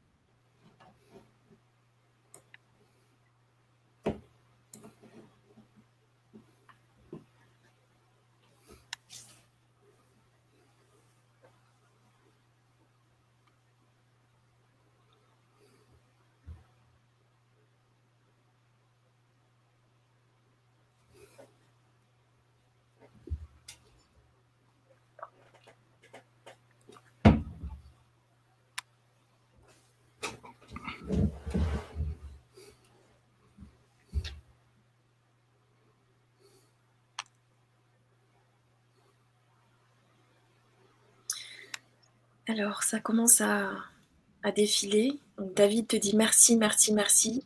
A: Alors, ça commence à défiler. Donc, David te dit merci, merci, merci.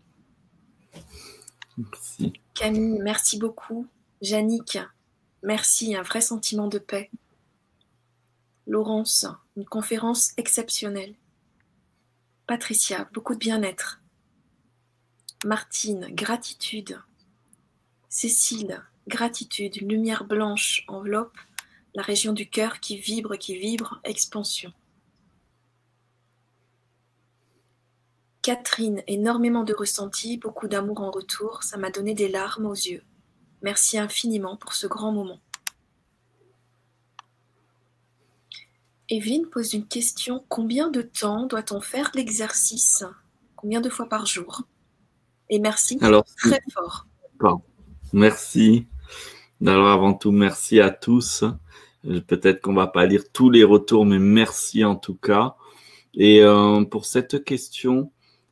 B: Merci.
A: Camille, merci beaucoup. Yannick, merci, un vrai sentiment de paix. Laurence, une conférence exceptionnelle. Patricia, beaucoup de bien-être. Martine, gratitude. Cécile, gratitude, une lumière blanche enveloppe la région du cœur qui vibre, expansion. Catherine, énormément de ressenti, beaucoup d'amour en retour, ça m'a donné des larmes aux yeux. Merci infiniment pour ce grand moment. Evelyne pose une question, combien de temps doit-on faire l'exercice? Combien de fois par jour? Et merci,
B: alors,
A: très fort.
B: Bon, merci. Alors avant tout, merci à tous. Peut-être qu'on va pas lire tous les retours, mais merci en tout cas. Et pour cette question,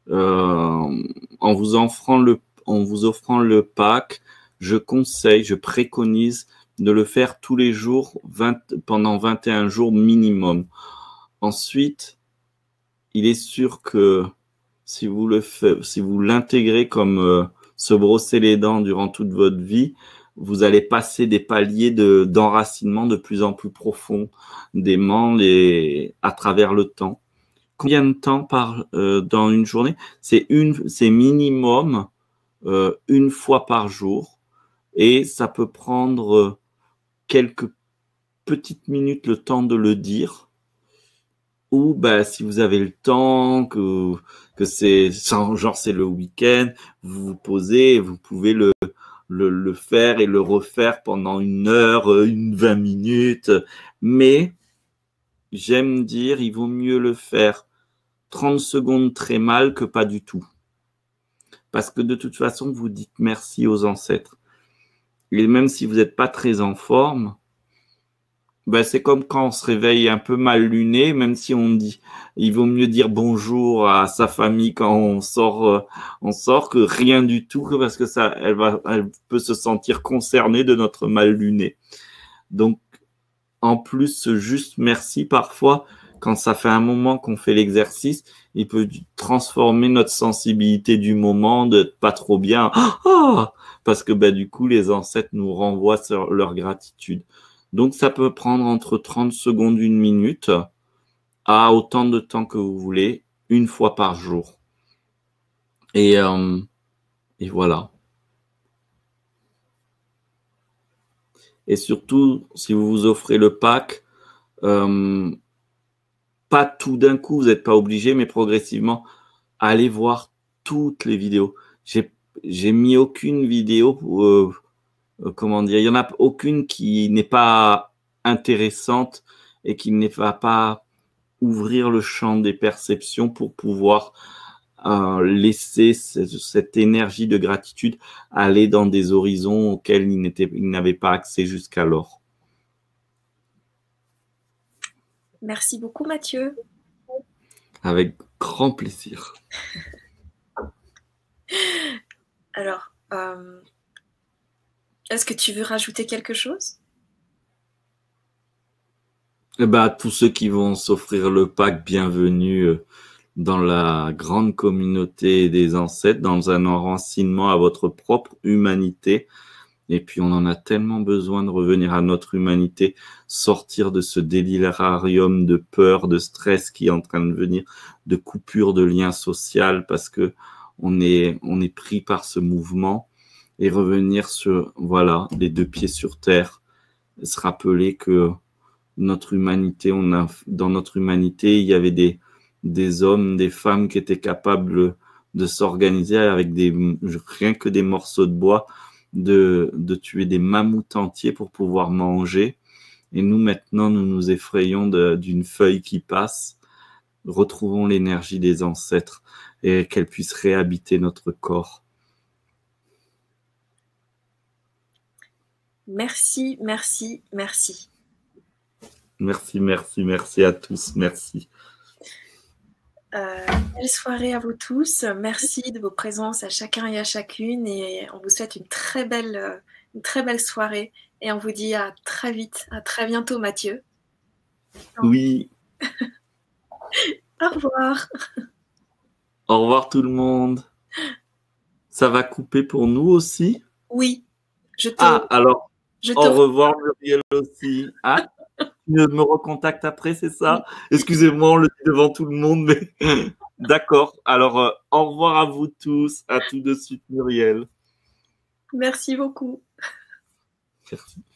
B: en vous offrant le pack, je préconise de le faire tous les jours pendant 21 jours minimum. Ensuite, il est sûr que si vous l'intégrez comme se brosser les dents durant toute votre vie, vous allez passer des paliers d'enracinement de plus en plus profonds des membres à travers le temps. Combien de temps dans une journée? C'est minimum une fois par jour et ça peut prendre quelques petites minutes le temps de le dire. Ou si vous avez le temps, que c'est genre c'est le week-end, vous vous posez, vous pouvez le faire et le refaire pendant 1 heure, 20 minutes. Mais j'aime dire, il vaut mieux le faire 30 secondes très mal que pas du tout. Parce que de toute façon, vous dites merci aux ancêtres. Et même si vous n'êtes pas très en forme, c'est comme quand on se réveille un peu mal luné, même si on dit, il vaut mieux dire bonjour à sa famille quand on sort que rien du tout, parce que elle peut se sentir concernée de notre mal luné. Donc, en plus, juste merci parfois, quand ça fait un moment qu'on fait l'exercice, il peut transformer notre sensibilité du moment, de pas trop bien, parce que du coup, les ancêtres nous renvoient sur leur gratitude. Donc, ça peut prendre entre 30 secondes, 1 minute, à autant de temps que vous voulez, 1 fois par jour. Et voilà. Et surtout, si vous vous offrez le pack, pas tout d'un coup, vous n'êtes pas obligé, mais progressivement, allez voir toutes les vidéos. J'ai mis aucune vidéo comment dire, il y en a aucune qui n'est pas intéressante et qui n'est pas ouvrir le champ des perceptions pour pouvoir laisser cette énergie de gratitude aller dans des horizons auxquels il n'avait pas accès jusqu'alors.
A: Merci beaucoup, Mathieu.
B: Avec grand plaisir.
A: Alors, est-ce que tu veux rajouter quelque chose?
B: Eh ben, tous ceux qui vont s'offrir le pack, bienvenue dans la grande communauté des ancêtres, dans un enracinement à votre propre humanité. Et puis, on en a tellement besoin de revenir à notre humanité, sortir de ce délirarium de peur, de stress qui est en train de venir, de coupure de lien social, parce que on est pris par ce mouvement, et revenir sur, voilà, les deux pieds sur terre, se rappeler que notre humanité, dans notre humanité, il y avait des hommes, des femmes qui étaient capables de s'organiser avec rien que des morceaux de bois, de tuer des mammouths entiers pour pouvoir manger. Et nous, maintenant, nous nous effrayons d'une feuille qui passe. Retrouvons l'énergie des ancêtres et qu'elle puisse réhabiter notre corps.
A: Merci, merci, merci.
B: Merci, merci, merci à tous. Merci.
A: Belle soirée à vous tous. Merci de vos présences à chacun et à chacune. Et on vous souhaite une très belle soirée. Et on vous dit à très vite, à très bientôt, Mathieu.
B: Oui.
A: Au revoir.
B: Au revoir tout le monde. Ça va couper pour nous aussi?
A: Oui.
B: Alors, au revoir Muriel aussi. Ah, tu me recontactes après, c'est ça? Excusez-moi, on le dit devant tout le monde, mais d'accord. Alors, au revoir à vous tous. À tout de suite, Muriel.
A: Merci beaucoup.
B: Merci.